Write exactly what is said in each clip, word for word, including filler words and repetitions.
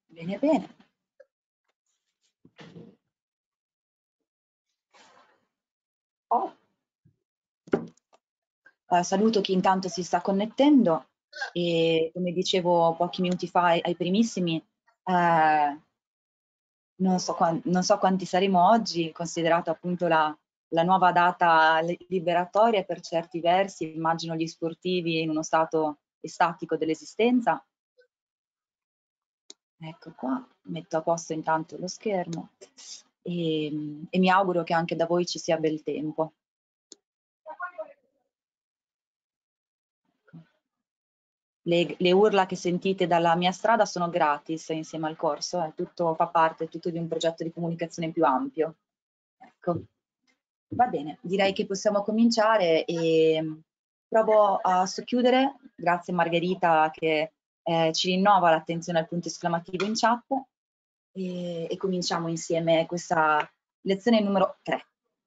Bene, bene. Oh. Uh, saluto chi intanto si sta connettendo e come dicevo pochi minuti fa ai, ai primissimi, eh, non so, non so quanti saremo oggi, considerato appunto la, la nuova data liberatoria per certi versi, immagino gli sportivi in uno stato estatico dell'esistenza. Ecco qua, metto a posto intanto lo schermo e, e mi auguro che anche da voi ci sia bel tempo. Le, le urla che sentite dalla mia strada sono gratis insieme al corso, è tutto, fa parte tutto di un progetto di comunicazione più ampio. Ecco. Va bene, direi che possiamo cominciare e provo a socchiudere, grazie Margherita che eh, ci rinnova l'attenzione al punto esclamativo in chat e, e cominciamo insieme questa lezione numero tre.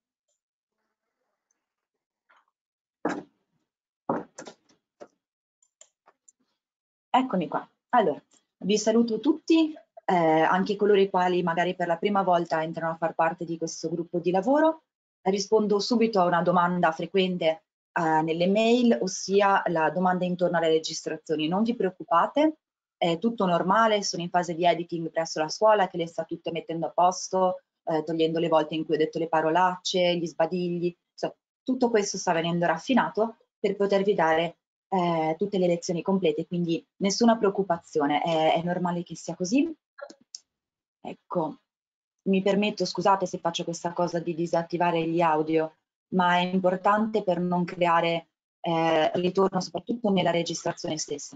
Eccomi qua. Allora, vi saluto tutti, eh, anche coloro i quali magari per la prima volta entrano a far parte di questo gruppo di lavoro. Rispondo subito a una domanda frequente eh, nelle mail, ossia la domanda intorno alle registrazioni. Non vi preoccupate, è tutto normale, sono in fase di editing presso la scuola che le sta tutte mettendo a posto, eh, togliendo le volte in cui ho detto le parolacce, gli sbadigli, insomma, tutto questo sta venendo raffinato per potervi dare eh, tutte le lezioni complete, quindi nessuna preoccupazione, è, è normale che sia così. Ecco, mi permetto, scusate se faccio questa cosa di disattivare gli audio, ma è importante per non creare eh, ritorno soprattutto nella registrazione stessa.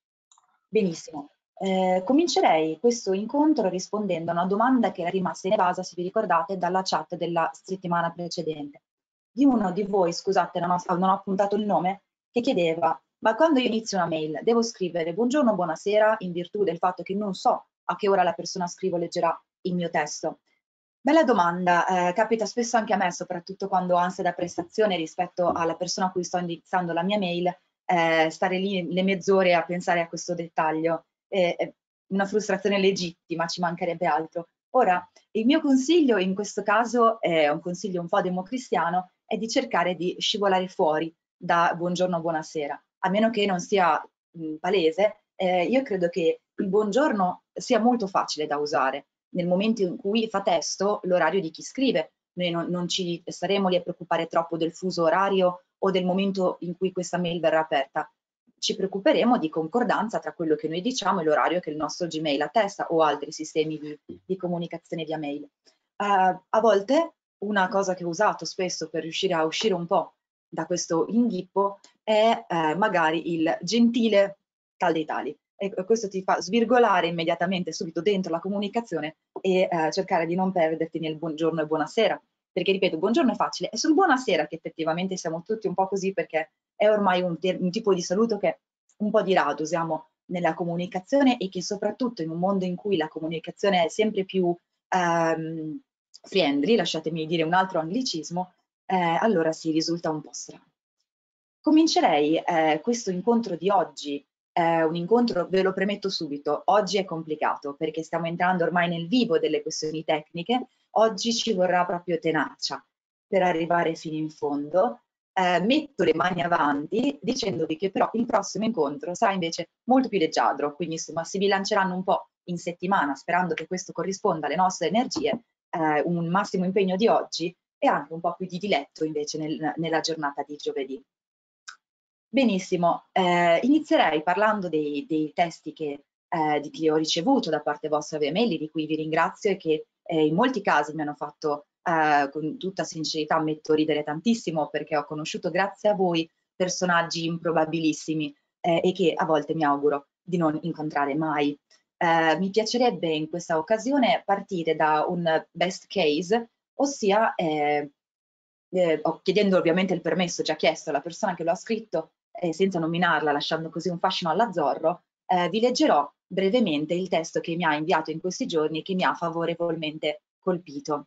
Benissimo, eh, comincerei questo incontro rispondendo a una domanda che era rimasta inevasa, se vi ricordate, dalla chat della settimana precedente. Di uno di voi, scusate, non ho, non ho appuntato il nome, che chiedeva, ma quando io inizio una mail devo scrivere buongiorno, buonasera, in virtù del fatto che non so a che ora la persona scrivo leggerà il mio testo? Bella domanda, eh, capita spesso anche a me, soprattutto quando ho ansia da prestazione rispetto alla persona a cui sto indirizzando la mia mail, eh, stare lì le mezz'ore a pensare a questo dettaglio. Eh, è una frustrazione legittima, ci mancherebbe altro. Ora, il mio consiglio in questo caso, è un consiglio un po' democristiano, è di cercare di scivolare fuori da buongiorno, buonasera, a meno che non sia mh, palese. Eh, io credo che il buongiorno sia molto facile da usare nel momento in cui fa testo l'orario di chi scrive. Noi non, non ci staremo lì a preoccupare troppo del fuso orario o del momento in cui questa mail verrà aperta. Ci preoccuperemo di concordanza tra quello che noi diciamo e l'orario che il nostro Gmail attesta o altri sistemi di, di comunicazione via mail. Uh, a volte una cosa che ho usato spesso per riuscire a uscire un po' da questo inghippo è eh, magari il gentile tal dei tali. E questo ti fa svirgolare immediatamente subito dentro la comunicazione e eh, cercare di non perderti nel buongiorno e buonasera, perché ripeto, buongiorno è facile, è sul buonasera che effettivamente siamo tutti un po' così, perché è ormai un, un tipo di saluto che un po' di rado usiamo nella comunicazione e che soprattutto in un mondo in cui la comunicazione è sempre più ehm, friendly, lasciatemi dire un altro anglicismo, eh, allora si risulta un po' strano. Comincerei eh, questo incontro di oggi, eh, un incontro, ve lo premetto subito, oggi è complicato perché stiamo entrando ormai nel vivo delle questioni tecniche, oggi ci vorrà proprio tenacia per arrivare fino in fondo. Eh, metto le mani avanti dicendovi che però il prossimo incontro sarà invece molto più leggiadro, quindi insomma si bilanceranno un po' in settimana sperando che questo corrisponda alle nostre energie, eh, un massimo impegno di oggi e anche un po' più di diletto invece nel, nella giornata di giovedì. Benissimo, eh, inizierei parlando dei, dei testi che, eh, di che ho ricevuto da parte vostra via mail, di cui vi ringrazio e che eh, in molti casi mi hanno fatto, eh, con tutta sincerità, ammetto, ridere tantissimo perché ho conosciuto grazie a voi personaggi improbabilissimi eh, e che a volte mi auguro di non incontrare mai. Eh, mi piacerebbe in questa occasione partire da un best case, ossia eh, eh, chiedendo ovviamente il permesso già chiesto alla persona che lo ha scritto, eh, senza nominarla, lasciando così un fascino all'azzurro, eh, vi leggerò brevemente il testo che mi ha inviato in questi giorni e che mi ha favorevolmente colpito.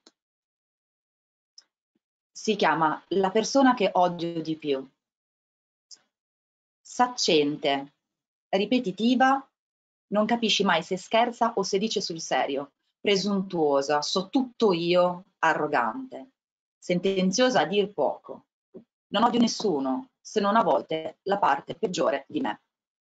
Si chiama La persona che odio di più. Saccente, ripetitiva, Non capisci mai se scherza o se dice sul serio. Presuntuosa, so tutto io, arrogante. Sentenziosa a dir poco. Non odio nessuno, se non a volte la parte peggiore di me.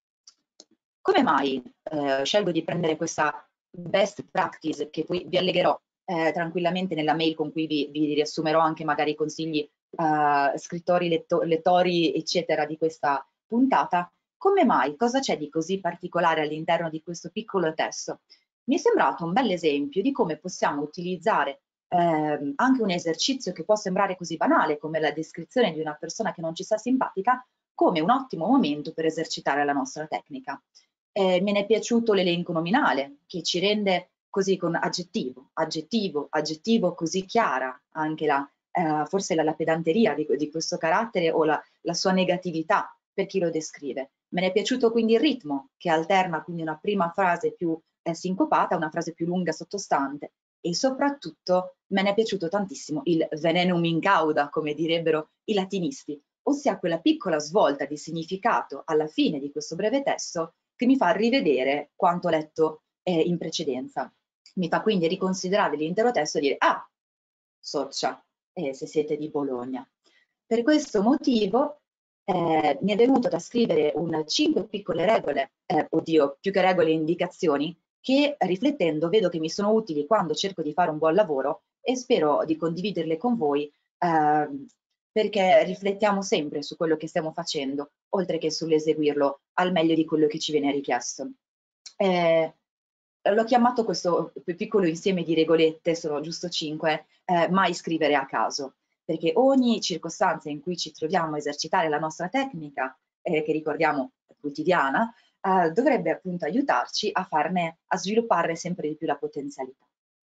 Come mai eh, scelgo di prendere questa best practice, che poi vi allegherò eh, tranquillamente nella mail con cui vi, vi riassumerò anche magari consigli uh, scrittori, letto lettori, eccetera, di questa puntata? Come mai? Cosa c'è di così particolare all'interno di questo piccolo testo? Mi è sembrato un bel esempio di come possiamo utilizzare eh, anche un esercizio che può sembrare così banale come la descrizione di una persona che non ci sta simpatica, come un ottimo momento per esercitare la nostra tecnica. Eh, me ne è piaciuto l'elenco nominale, che ci rende così con aggettivo, aggettivo, aggettivo, così chiara anche la, eh, forse la, la pedanteria di, di questo carattere o la, la sua negatività per chi lo descrive. Me ne è piaciuto quindi il ritmo, che alterna quindi una prima frase più eh, sincopata, una frase più lunga sottostante, e soprattutto me ne è piaciuto tantissimo il venenum in cauda, come direbbero i latinisti, ossia quella piccola svolta di significato alla fine di questo breve testo che mi fa rivedere quanto letto eh, in precedenza. Mi fa quindi riconsiderare l'intero testo e dire, ah, Sorcia, eh, se siete di Bologna. Per questo motivo eh, mi è venuto da scrivere un cinque piccole regole, eh, oddio, più che regole, indicazioni, che riflettendo vedo che mi sono utili quando cerco di fare un buon lavoro e spero di condividerle con voi eh, perché riflettiamo sempre su quello che stiamo facendo, oltre che sull'eseguirlo al meglio di quello che ci viene richiesto. Eh, L'ho chiamato questo piccolo insieme di regolette, sono giusto cinque, eh, mai scrivere a caso, perché ogni circostanza in cui ci troviamo a esercitare la nostra tecnica, eh, che ricordiamo quotidiana, eh, dovrebbe appunto aiutarci a farne, a sviluppare sempre di più la potenzialità.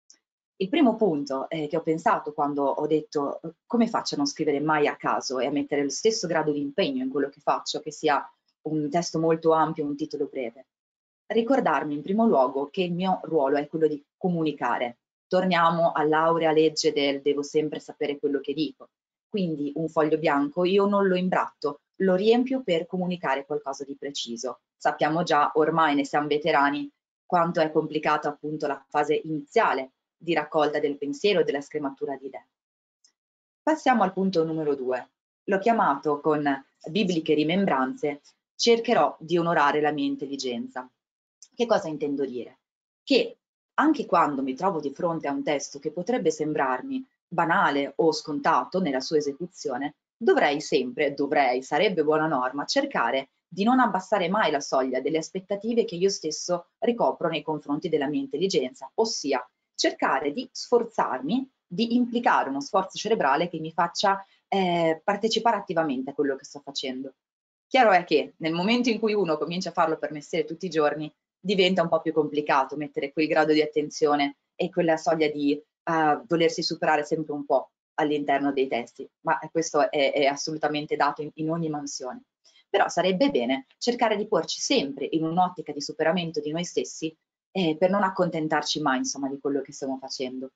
Il primo punto eh, che ho pensato quando ho detto come faccio a non scrivere mai a caso e a mettere lo stesso grado di impegno in quello che faccio, che sia un testo molto ampio o un titolo breve. Ricordarmi in primo luogo che il mio ruolo è quello di comunicare. Torniamo all'aurea legge del devo sempre sapere quello che dico. Quindi un foglio bianco io non lo imbratto, lo riempio per comunicare qualcosa di preciso. Sappiamo già, ormai ne siamo veterani, quanto è complicata appunto la fase iniziale di raccolta del pensiero e della scrematura di idee. Passiamo al punto numero due. L'ho chiamato con bibliche rimembranze, cercherò di onorare la mia intelligenza. Che cosa intendo dire? Che anche quando mi trovo di fronte a un testo che potrebbe sembrarmi banale o scontato nella sua esecuzione, dovrei sempre, dovrei, sarebbe buona norma, cercare di non abbassare mai la soglia delle aspettative che io stesso ricopro nei confronti della mia intelligenza, ossia cercare di sforzarmi di implicare uno sforzo cerebrale che mi faccia eh, partecipare attivamente a quello che sto facendo. Chiaro è che nel momento in cui uno comincia a farlo per mestiere tutti i giorni, diventa un po' più complicato mettere quel grado di attenzione e quella soglia di uh, volersi superare sempre un po' all'interno dei testi, ma questo è, è assolutamente dato in, in ogni mansione. Però sarebbe bene cercare di porci sempre in un'ottica di superamento di noi stessi eh, per non accontentarci mai, insomma, di quello che stiamo facendo.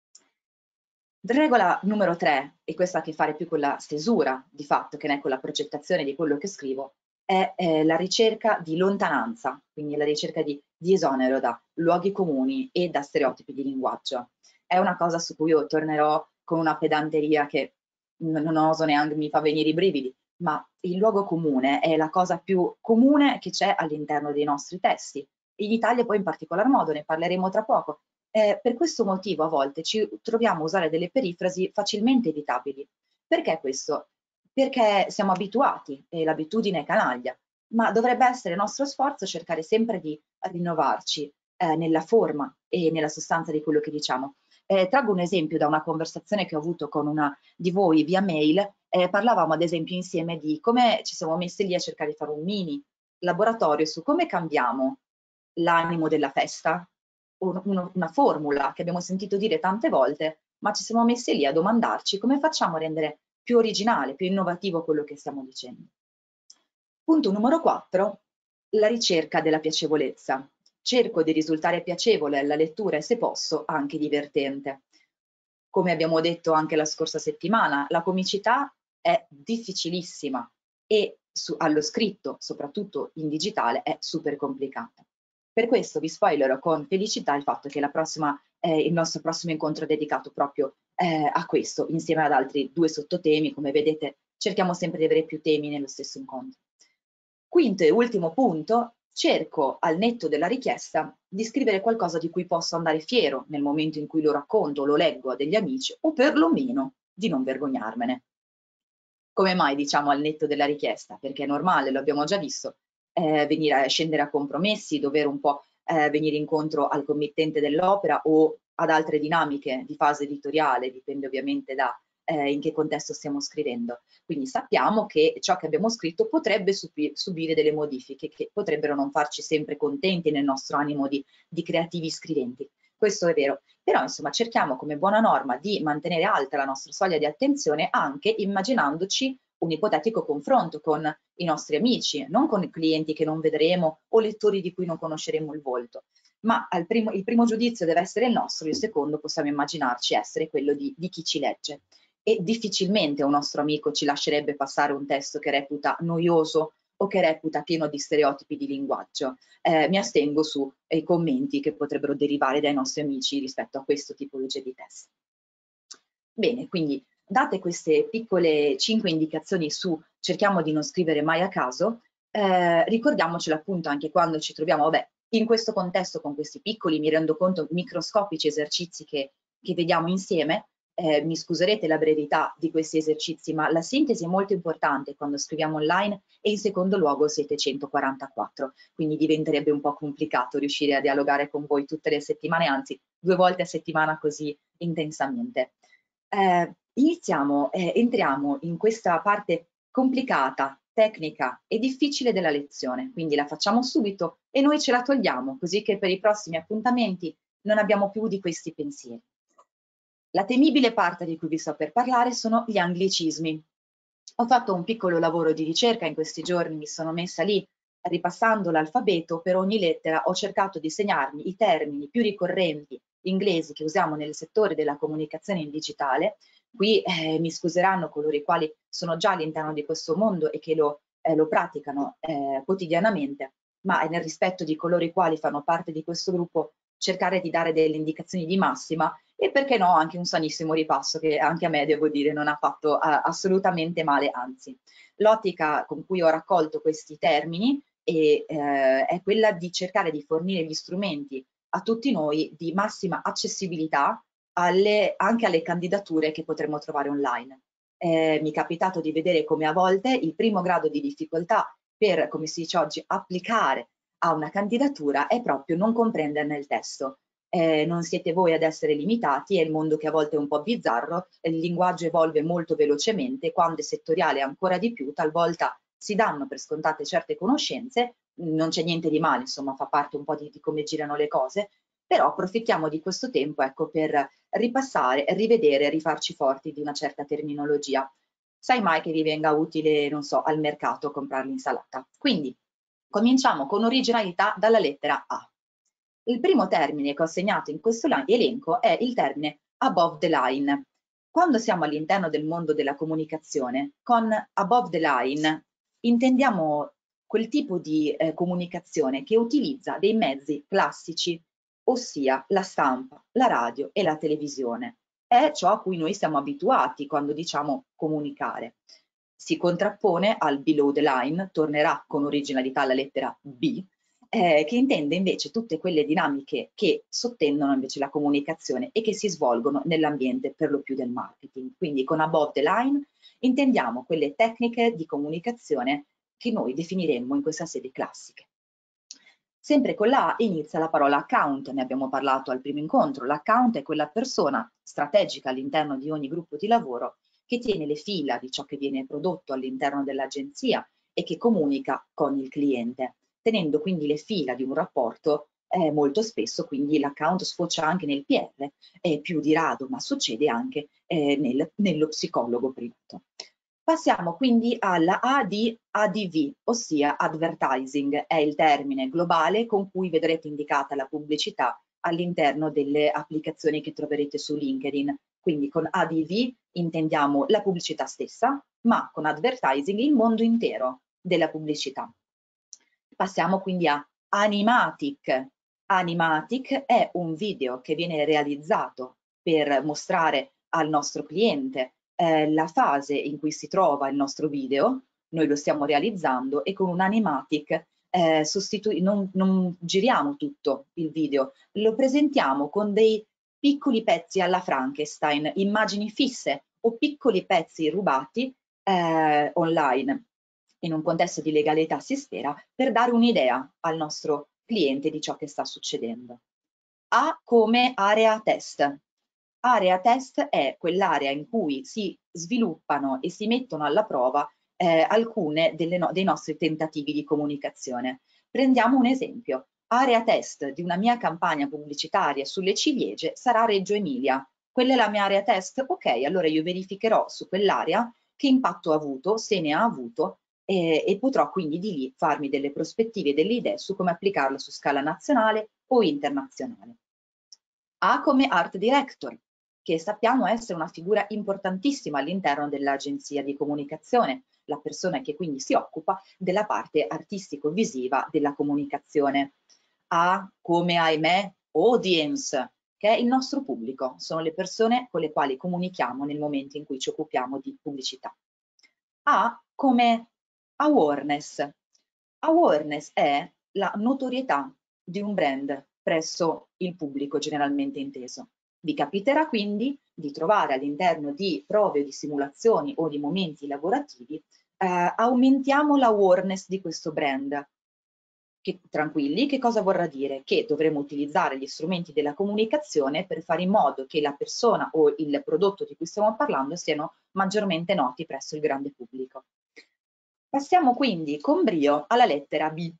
Regola numero tre, e questa ha a che fare più con la stesura di fatto che non è con la progettazione di quello che scrivo, è eh, la ricerca di lontananza, quindi la ricerca di, di esonero da luoghi comuni e da stereotipi di linguaggio. È una cosa su cui io tornerò con una pedanteria che non oso neanche, mi fa venire i brividi, ma il luogo comune è la cosa più comune che c'è all'interno dei nostri testi. In Italia poi in particolar modo, ne parleremo tra poco. Eh, per questo motivo a volte ci troviamo a usare delle perifrasi facilmente evitabili. Perché questo? Perché siamo abituati e l'abitudine è canaglia, ma dovrebbe essere nostro sforzo cercare sempre di rinnovarci eh, nella forma e nella sostanza di quello che diciamo. Eh, traggo un esempio da una conversazione che ho avuto con una di voi via mail, eh, parlavamo ad esempio insieme di come ci siamo messi lì a cercare di fare un mini laboratorio su come cambiamo l'animo della festa, un, uno, una formula che abbiamo sentito dire tante volte, ma ci siamo messi lì a domandarci come facciamo a rendere più originale, più innovativo quello che stiamo dicendo. Punto numero quattro, la ricerca della piacevolezza. Cerco di risultare piacevole alla lettura e se posso anche divertente. Come abbiamo detto anche la scorsa settimana, la comicità è difficilissima e su, allo scritto, soprattutto in digitale, è super complicata. Per questo vi spoilerò con felicità il fatto che la prossima, eh, il nostro prossimo incontro è dedicato proprio eh, a questo, insieme ad altri due sottotemi. Come vedete, cerchiamo sempre di avere più temi nello stesso incontro. Quinto e ultimo punto, cerco al netto della richiesta di scrivere qualcosa di cui posso andare fiero nel momento in cui lo racconto, lo leggo a degli amici, o perlomeno di non vergognarmene. Come mai diciamo al netto della richiesta? Perché è normale, lo abbiamo già visto, eh, venire a scendere a compromessi, dover un po' eh, venire incontro al committente dell'opera o ad altre dinamiche di fase editoriale, dipende ovviamente da eh, in che contesto stiamo scrivendo. Quindi sappiamo che ciò che abbiamo scritto potrebbe subi subire delle modifiche che potrebbero non farci sempre contenti nel nostro animo di, di creativi scriventi. Questo è vero, però insomma cerchiamo come buona norma di mantenere alta la nostra soglia di attenzione anche immaginandoci un ipotetico confronto con i nostri amici, non con i clienti che non vedremo o lettori di cui non conosceremo il volto, ma al primo, il primo giudizio deve essere il nostro, il secondo possiamo immaginarci essere quello di, di chi ci legge. E difficilmente un nostro amico ci lascerebbe passare un testo che reputa noioso o che reputa pieno di stereotipi di linguaggio. Eh, mi astengo sui eh, commenti che potrebbero derivare dai nostri amici rispetto a questo tipologia di test. Bene, quindi date queste piccole cinque indicazioni su cerchiamo di non scrivere mai a caso, eh, ricordiamocelo appunto anche quando ci troviamo, vabbè, in questo contesto con questi piccoli, mi rendo conto, microscopici esercizi che, che vediamo insieme. Eh, mi scuserete la brevità di questi esercizi, ma la sintesi è molto importante quando scriviamo online e in secondo luogo siete centoquarantaquattro, quindi diventerebbe un po' complicato riuscire a dialogare con voi tutte le settimane, anzi due volte a settimana così intensamente. Eh, iniziamo, eh, entriamo in questa parte complicata, tecnica e difficile della lezione, quindi la facciamo subito e noi ce la togliamo, così che per i prossimi appuntamenti non abbiamo più di questi pensieri. La temibile parte di cui vi sto per parlare sono gli anglicismi. Ho fatto un piccolo lavoro di ricerca in questi giorni, mi sono messa lì ripassando l'alfabeto, per ogni lettera ho cercato di segnarmi i termini più ricorrenti inglesi che usiamo nel settore della comunicazione in digitale. Qui eh, mi scuseranno coloro i quali sono già all'interno di questo mondo e che lo, eh, lo praticano eh, quotidianamente, ma nel rispetto di coloro i quali fanno parte di questo gruppo cercare di dare delle indicazioni di massima e perché no anche un sanissimo ripasso che anche a me devo dire non ha fatto uh, assolutamente male, anzi. L'ottica con cui ho raccolto questi termini e, eh, è quella di cercare di fornire gli strumenti a tutti noi di massima accessibilità alle, anche alle candidature che potremo trovare online. Eh, mi è capitato di vedere come a volte il primo grado di difficoltà per, come si dice oggi, applicare a una candidatura è proprio non comprenderne il testo. Eh, non siete voi ad essere limitati, è il mondo che a volte è un po' bizzarro, il linguaggio evolve molto velocemente, quando è settoriale ancora di più, talvolta si danno per scontate certe conoscenze, non c'è niente di male, insomma fa parte un po' di, di come girano le cose, però approfittiamo di questo tempo ecco, per ripassare, rivedere, rifarci forti di una certa terminologia. Sai mai che vi venga utile, non so, al mercato comprare l'insalata. Quindi cominciamo con originalità dalla lettera A. Il primo termine che ho segnato in questo elenco è il termine above the line. Quando siamo all'interno del mondo della comunicazione, con above the line intendiamo quel tipo di eh, comunicazione che utilizza dei mezzi classici, ossia la stampa, la radio e la televisione. È ciò a cui noi siamo abituati quando diciamo comunicare. Si contrappone al below the line, tornerà con originalità la lettera B, eh, che intende invece tutte quelle dinamiche che sottendono invece la comunicazione e che si svolgono nell'ambiente per lo più del marketing. Quindi con above the line intendiamo quelle tecniche di comunicazione che noi definiremmo in questa sede classiche. Sempre con la A inizia la parola account, ne abbiamo parlato al primo incontro. L'account è quella persona strategica all'interno di ogni gruppo di lavoro che tiene le fila di ciò che viene prodotto all'interno dell'agenzia e che comunica con il cliente, tenendo quindi le fila di un rapporto. Eh, molto spesso quindi l'account sfocia anche nel P R, eh, più di rado, ma succede anche eh, nel, nello psicologo privato. Passiamo quindi alla A di A D V, ossia advertising, è il termine globale con cui vedrete indicata la pubblicità all'interno delle applicazioni che troverete su LinkedIn. Quindi con A D V intendiamo la pubblicità stessa, ma con advertising il mondo intero della pubblicità. Passiamo quindi a Animatic. Animatic è un video che viene realizzato per mostrare al nostro cliente eh, la fase in cui si trova il nostro video. Noi lo stiamo realizzando e con un animatic eh, non, non giriamo tutto il video, lo presentiamo con dei piccoli pezzi alla Frankenstein, immagini fisse o piccoli pezzi rubati eh, online in un contesto di legalità, si spera, per dare un'idea al nostro cliente di ciò che sta succedendo. A come area test. Area test è quell'area in cui si sviluppano e si mettono alla prova eh, alcune delle no dei nostri tentativi di comunicazione. Prendiamo un esempio. Area test di una mia campagna pubblicitaria sulle ciliegie sarà Reggio Emilia. Quella è la mia area test? Ok, allora io verificherò su quell'area che impatto ha avuto, se ne ha avuto, eh, e potrò quindi di lì farmi delle prospettive e delle idee su come applicarlo su scala nazionale o internazionale. A come art director, che sappiamo essere una figura importantissima all'interno dell'agenzia di comunicazione, la persona che quindi si occupa della parte artistico-visiva della comunicazione. A come, ahimè, audience, che è il nostro pubblico, sono le persone con le quali comunichiamo nel momento in cui ci occupiamo di pubblicità. A come awareness. Awareness è la notorietà di un brand presso il pubblico generalmente inteso. Vi capiterà quindi di trovare all'interno di prove o di simulazioni o di momenti lavorativi eh, aumentiamo l'awareness di questo brand. Che, tranquilli, che cosa vorrà dire? Che dovremo utilizzare gli strumenti della comunicazione per fare in modo che la persona o il prodotto di cui stiamo parlando siano maggiormente noti presso il grande pubblico. Passiamo quindi con brio alla lettera B.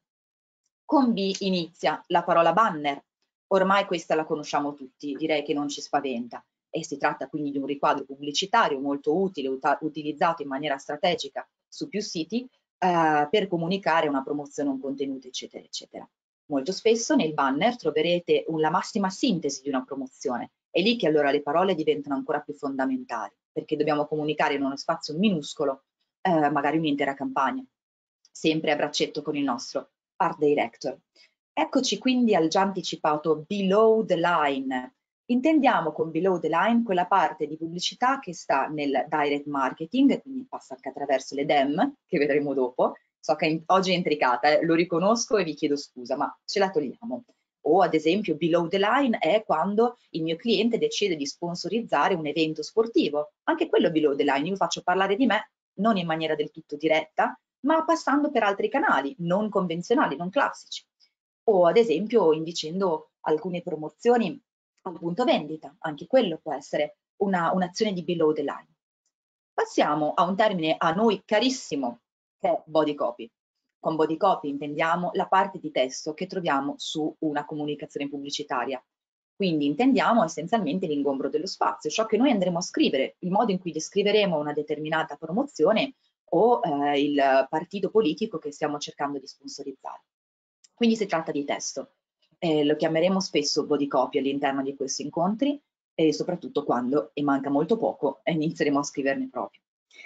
Con B inizia la parola banner. Ormai questa la conosciamo tutti, direi che non ci spaventa. E si tratta quindi di un riquadro pubblicitario molto utile, utilizzato in maniera strategica su più siti eh, per comunicare una promozione, un contenuto, eccetera, eccetera. Molto spesso nel banner troverete la massima sintesi di una promozione. È lì che allora le parole diventano ancora più fondamentali, perché dobbiamo comunicare in uno spazio minuscolo, eh, magari un'intera campagna, sempre a braccetto con il nostro art director. Eccoci quindi al già anticipato below the line. Intendiamo con below the line quella parte di pubblicità che sta nel direct marketing, quindi passa anche attraverso le D E M, che vedremo dopo. So che oggi è intricata, eh, lo riconosco e vi chiedo scusa, ma ce la togliamo. O ad esempio below the line è quando il mio cliente decide di sponsorizzare un evento sportivo. Anche quello below the line, io faccio parlare di me, non in maniera del tutto diretta, ma passando per altri canali, non convenzionali, non classici. O ad esempio indicendo alcune promozioni al punto vendita, anche quello può essere un'azione di below the line. Passiamo a un termine a noi carissimo, che è body copy. Con body copy intendiamo la parte di testo che troviamo su una comunicazione pubblicitaria. Quindi intendiamo essenzialmente l'ingombro dello spazio, ciò che noi andremo a scrivere, il modo in cui descriveremo una determinata promozione o eh, il partito politico che stiamo cercando di sponsorizzare. Quindi si tratta di testo. Eh, lo chiameremo spesso body copy all'interno di questi incontri e soprattutto quando, e manca molto poco, inizieremo a scriverne proprio.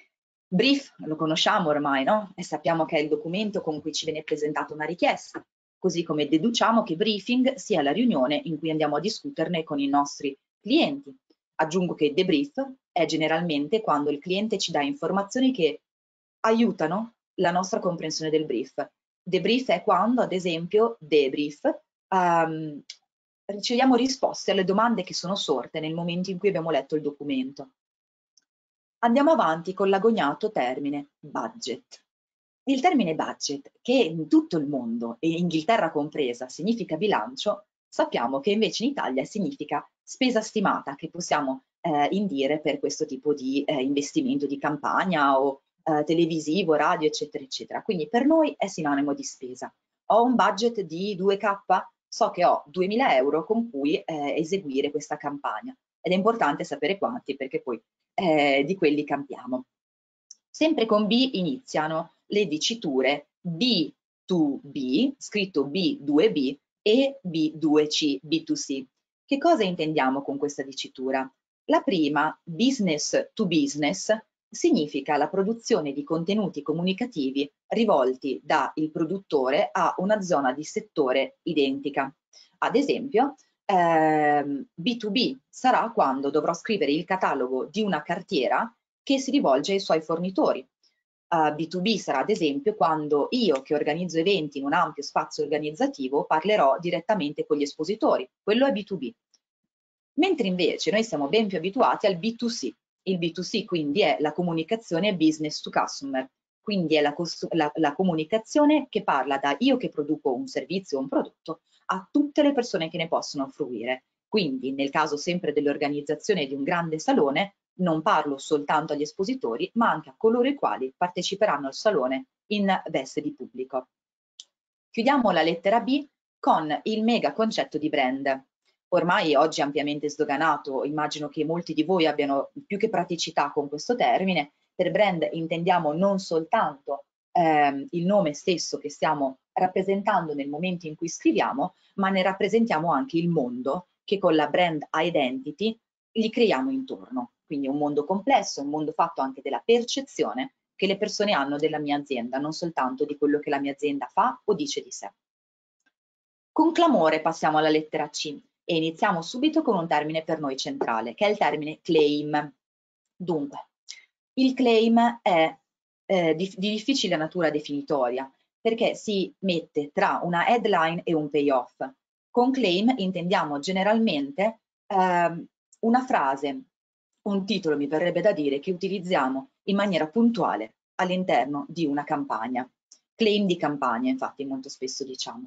Brief, lo conosciamo ormai, no? E sappiamo che è il documento con cui ci viene presentata una richiesta, così come deduciamo che briefing sia la riunione in cui andiamo a discuterne con i nostri clienti. Aggiungo che debrief è generalmente quando il cliente ci dà informazioni che aiutano la nostra comprensione del brief. Debrief è quando, ad esempio, debrief, um, riceviamo risposte alle domande che sono sorte nel momento in cui abbiamo letto il documento. Andiamo avanti con l'agognato termine budget. Il termine budget, che in tutto il mondo, e Inghilterra compresa, significa bilancio, sappiamo che invece in Italia significa spesa stimata, che possiamo eh, indire per questo tipo di eh, investimento di campagna o eh, televisivo, radio, eccetera, eccetera. Quindi per noi è sinonimo di spesa. Ho un budget di due K, so che ho duemila euro con cui eh, eseguire questa campagna. Ed è importante sapere quanti, perché poi eh, di quelli campiamo. Sempre con B iniziano le diciture B due B, scritto B due B, e B due C, B due C. Che cosa intendiamo con questa dicitura? La prima, business to business, significa la produzione di contenuti comunicativi rivolti dal produttore a una zona di settore identica. Ad esempio, ehm, B due B sarà quando dovrò scrivere il catalogo di una cartiera che si rivolge ai suoi fornitori. Uh, B due B sarà ad esempio quando io, che organizzo eventi in un ampio spazio organizzativo, parlerò direttamente con gli espositori. Quello è B due B. Mentre invece noi siamo ben più abituati al B due C. Il B due C quindi è la comunicazione business to customer, quindi è la, la, la comunicazione che parla da io che produco un servizio o un prodotto a tutte le persone che ne possono fruire. Quindi nel caso sempre dell'organizzazione di un grande salone, non parlo soltanto agli espositori, ma anche a coloro i quali parteciperanno al salone in veste di pubblico. Chiudiamo la lettera B con il mega concetto di brand. Ormai oggi ampiamente sdoganato, immagino che molti di voi abbiano più che praticità con questo termine. Per brand intendiamo non soltanto ehm, il nome stesso che stiamo rappresentando nel momento in cui scriviamo, ma ne rappresentiamo anche il mondo che con la brand identity gli creiamo intorno. Quindi un mondo complesso, un mondo fatto anche della percezione che le persone hanno della mia azienda, non soltanto di quello che la mia azienda fa o dice di sé. Con clamore passiamo alla lettera C e iniziamo subito con un termine per noi centrale, che è il termine claim. Dunque, il claim è eh, di, di difficile natura definitoria, perché si mette tra una headline e un payoff. Con claim intendiamo generalmente eh, una frase, un titolo mi verrebbe da dire, che utilizziamo in maniera puntuale all'interno di una campagna. Claim di campagna, infatti, molto spesso diciamo.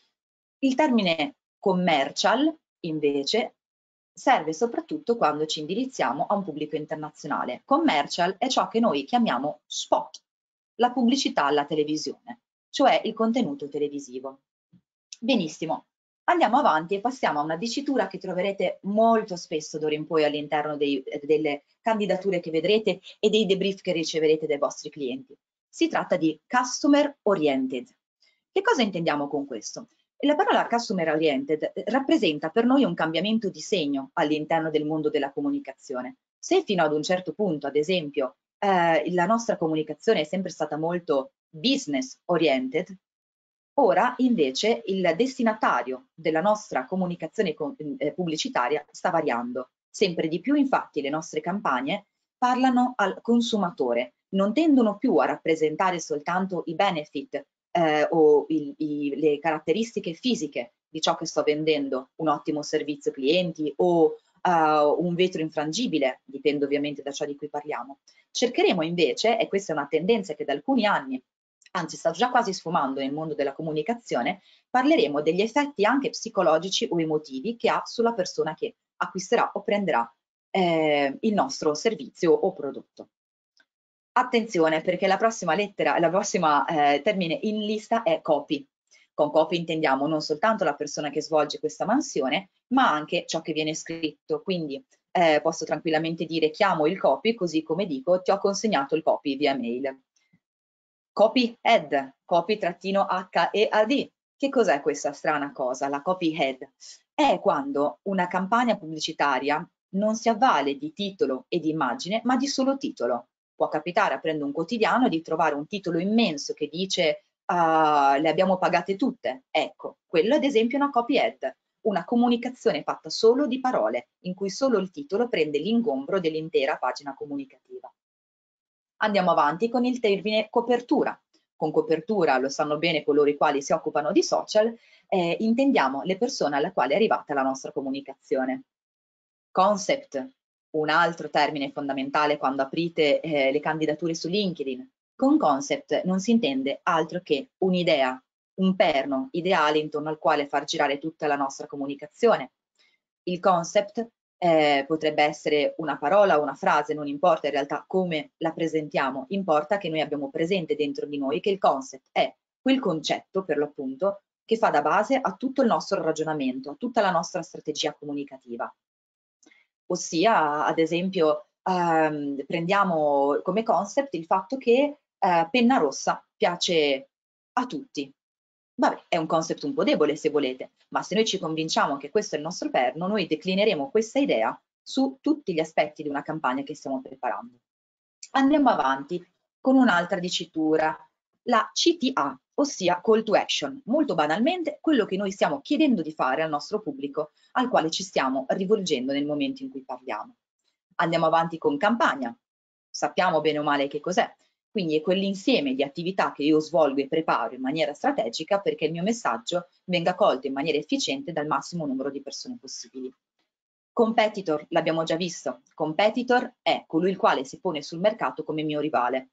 Il termine commercial, invece, serve soprattutto quando ci indirizziamo a un pubblico internazionale. Commercial è ciò che noi chiamiamo spot, la pubblicità alla televisione, cioè il contenuto televisivo. Benissimo, andiamo avanti e passiamo a una dicitura che troverete molto spesso d'ora in poi all'interno delle candidature che vedrete e dei debrief che riceverete dai vostri clienti. Si tratta di customer oriented. Che cosa intendiamo con questo? La parola customer oriented rappresenta per noi un cambiamento di segno all'interno del mondo della comunicazione. Se fino ad un certo punto, ad esempio, eh, la nostra comunicazione è sempre stata molto business oriented, ora invece il destinatario della nostra comunicazione eh, pubblicitaria sta variando. Sempre di più, infatti, le nostre campagne parlano al consumatore, non tendono più a rappresentare soltanto i benefit eh, o il, i, le caratteristiche fisiche di ciò che sto vendendo, un ottimo servizio clienti o uh, un vetro infrangibile, dipende ovviamente da ciò di cui parliamo. Cercheremo invece, e questa è una tendenza che da alcuni anni, anzi sta già quasi sfumando nel mondo della comunicazione, parleremo degli effetti anche psicologici o emotivi che ha sulla persona che acquisterà o prenderà eh, il nostro servizio o prodotto. Attenzione, perché la prossima lettera, la prossima eh, termine in lista è copy. Con copy intendiamo non soltanto la persona che svolge questa mansione, ma anche ciò che viene scritto. Quindi eh, posso tranquillamente dire chiamo il copy, così come dico ti ho consegnato il copy via mail. Copy head, copy-H E A D. Che cos'è questa strana cosa, la copy head? È quando una campagna pubblicitaria non si avvale di titolo e di immagine, ma di solo titolo. Può capitare, aprendo un quotidiano, di trovare un titolo immenso che dice uh, le abbiamo pagate tutte. Ecco, quello ad esempio è una copy head, una comunicazione fatta solo di parole, in cui solo il titolo prende l'ingombro dell'intera pagina comunicativa. Andiamo avanti con il termine copertura. Con copertura, lo sanno bene coloro i quali si occupano di social, eh, intendiamo le persone alla quale è arrivata la nostra comunicazione. Concept, un altro termine fondamentale quando aprite eh, le candidature su LinkedIn. Con concept non si intende altro che un'idea, un perno ideale intorno al quale far girare tutta la nostra comunicazione. Il concept eh, potrebbe essere una parola o una frase, non importa in realtà come la presentiamo, importa che noi abbiamo presente dentro di noi che il concept è quel concetto, per l'appunto, che fa da base a tutto il nostro ragionamento, a tutta la nostra strategia comunicativa. Ossia, ad esempio, ehm, prendiamo come concept il fatto che eh, penna rossa piace a tutti. Vabbè, è un concept un po' debole se volete, ma se noi ci convinciamo che questo è il nostro perno, noi declineremo questa idea su tutti gli aspetti di una campagna che stiamo preparando. Andiamo avanti con un'altra dicitura, la C T A, ossia Call to Action, molto banalmente quello che noi stiamo chiedendo di fare al nostro pubblico, al quale ci stiamo rivolgendo nel momento in cui parliamo. Andiamo avanti con campagna, sappiamo bene o male che cos'è, quindi è quell'insieme di attività che io svolgo e preparo in maniera strategica perché il mio messaggio venga colto in maniera efficiente dal massimo numero di persone possibili. Competitor, l'abbiamo già visto, competitor è colui il quale si pone sul mercato come mio rivale.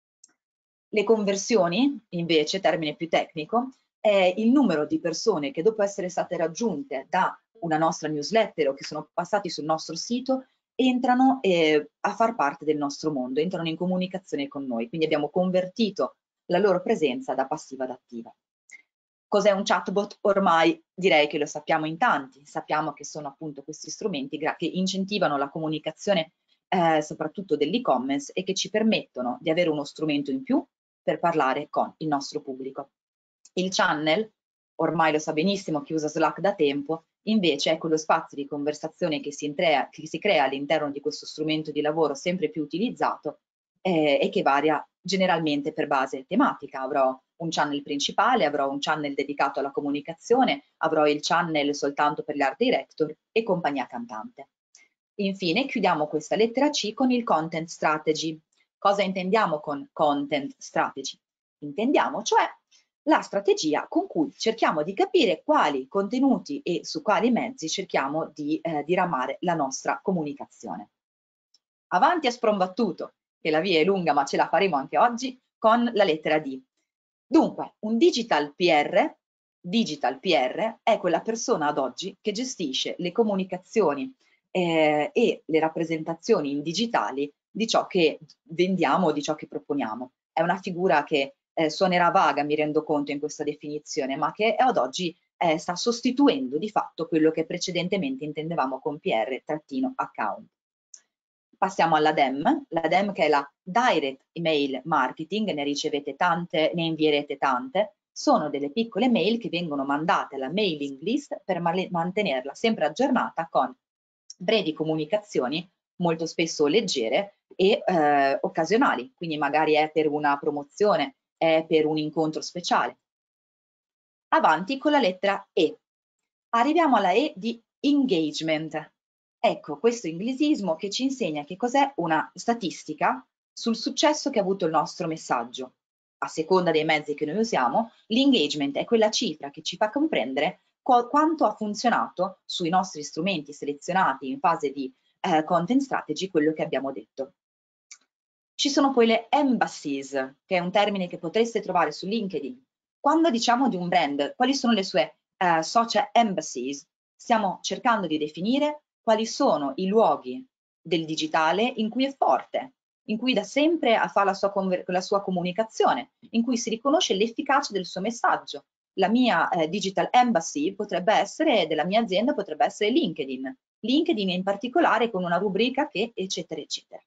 Le conversioni, invece, termine più tecnico, è il numero di persone che dopo essere state raggiunte da una nostra newsletter o che sono passati sul nostro sito, entrano eh, a far parte del nostro mondo, entrano in comunicazione con noi, quindi abbiamo convertito la loro presenza da passiva ad attiva. Cos'è un chatbot? Ormai direi che lo sappiamo in tanti, sappiamo che sono appunto questi strumenti che incentivano la comunicazione eh, soprattutto dell'e-commerce e che ci permettono di avere uno strumento in più per parlare con il nostro pubblico. Il channel, ormai lo sa benissimo chi usa Slack da tempo, invece è quello spazio di conversazione che si, intrea, che si crea all'interno di questo strumento di lavoro sempre più utilizzato eh, e che varia generalmente per base tematica. Avrò un channel principale, avrò un channel dedicato alla comunicazione, avrò il channel soltanto per l'art director e compagnia cantante. Infine chiudiamo questa lettera C con il content strategy. Cosa intendiamo con content strategy? Intendiamo cioè la strategia con cui cerchiamo di capire quali contenuti e su quali mezzi cerchiamo di eh, diramare la nostra comunicazione. Avanti a sprombattuto, che la via è lunga ma ce la faremo anche oggi, con la lettera D. Dunque, un digital P R, digital P R è quella persona ad oggi che gestisce le comunicazioni eh, e le rappresentazioni in digitali di ciò che vendiamo, di ciò che proponiamo. È una figura che eh, suonerà vaga, mi rendo conto in questa definizione, ma che ad oggi eh, sta sostituendo di fatto quello che precedentemente intendevamo con P R-account. Passiamo alla D E M, la D E M che è la Direct Email Marketing, ne ricevete tante, ne invierete tante, sono delle piccole mail che vengono mandate alla mailing list per mantenerla sempre aggiornata con brevi comunicazioni molto spesso leggere e eh, occasionali, quindi magari è per una promozione, è per un incontro speciale. Avanti con la lettera E. Arriviamo alla E di engagement. Ecco, questo inglesismo che ci insegna che cos'è una statistica sul successo che ha avuto il nostro messaggio. A seconda dei mezzi che noi usiamo, l'engagement è quella cifra che ci fa comprendere quanto ha funzionato sui nostri strumenti selezionati in fase di eh, content strategy, quello che abbiamo detto. Ci sono poi le embassies, che è un termine che potreste trovare su LinkedIn. Quando diciamo di un brand, quali sono le sue eh, social embassies? Stiamo cercando di definire quali sono i luoghi del digitale in cui è forte, in cui da sempre fa la sua, la sua comunicazione, in cui si riconosce l'efficacia del suo messaggio. La mia eh, digital embassy potrebbe essere, della mia azienda, potrebbe essere LinkedIn. LinkedIn in particolare con una rubrica che, eccetera, eccetera.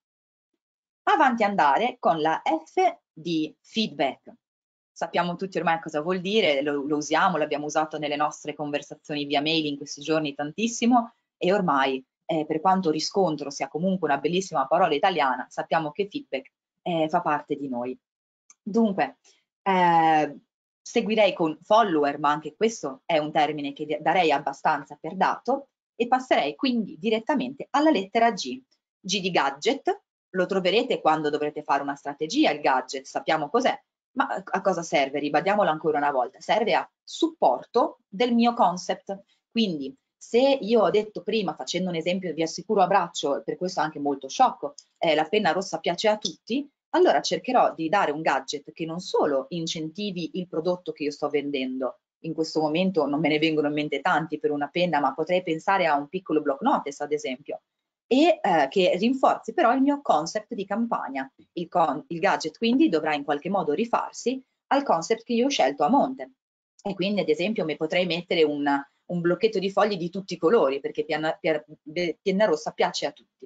Avanti andare con la F di feedback. Sappiamo tutti ormai cosa vuol dire, lo, lo usiamo, l'abbiamo usato nelle nostre conversazioni via mail in questi giorni tantissimo e ormai eh, per quanto riscontro sia comunque una bellissima parola italiana, sappiamo che feedback eh, fa parte di noi. Dunque, eh, seguirei con follower, ma anche questo è un termine che darei abbastanza per dato, e passerei quindi direttamente alla lettera G. G di gadget, lo troverete quando dovrete fare una strategia, il gadget, sappiamo cos'è, ma a cosa serve? Ribadiamolo ancora una volta, serve a supporto del mio concept. Quindi se io ho detto prima, facendo un esempio, vi assicuro a braccio, per questo anche molto sciocco, eh, la penna rossa piace a tutti, allora cercherò di dare un gadget che non solo incentivi il prodotto che io sto vendendo. In questo momento non me ne vengono in mente tanti per una penna, ma potrei pensare a un piccolo block notice, ad esempio, e eh, che rinforzi però il mio concept di campagna. Il, con, il gadget quindi dovrà in qualche modo rifarsi al concept che io ho scelto a monte. E quindi ad esempio mi potrei mettere un, un blocchetto di fogli di tutti i colori, perché penna, penna rossa piace a tutti.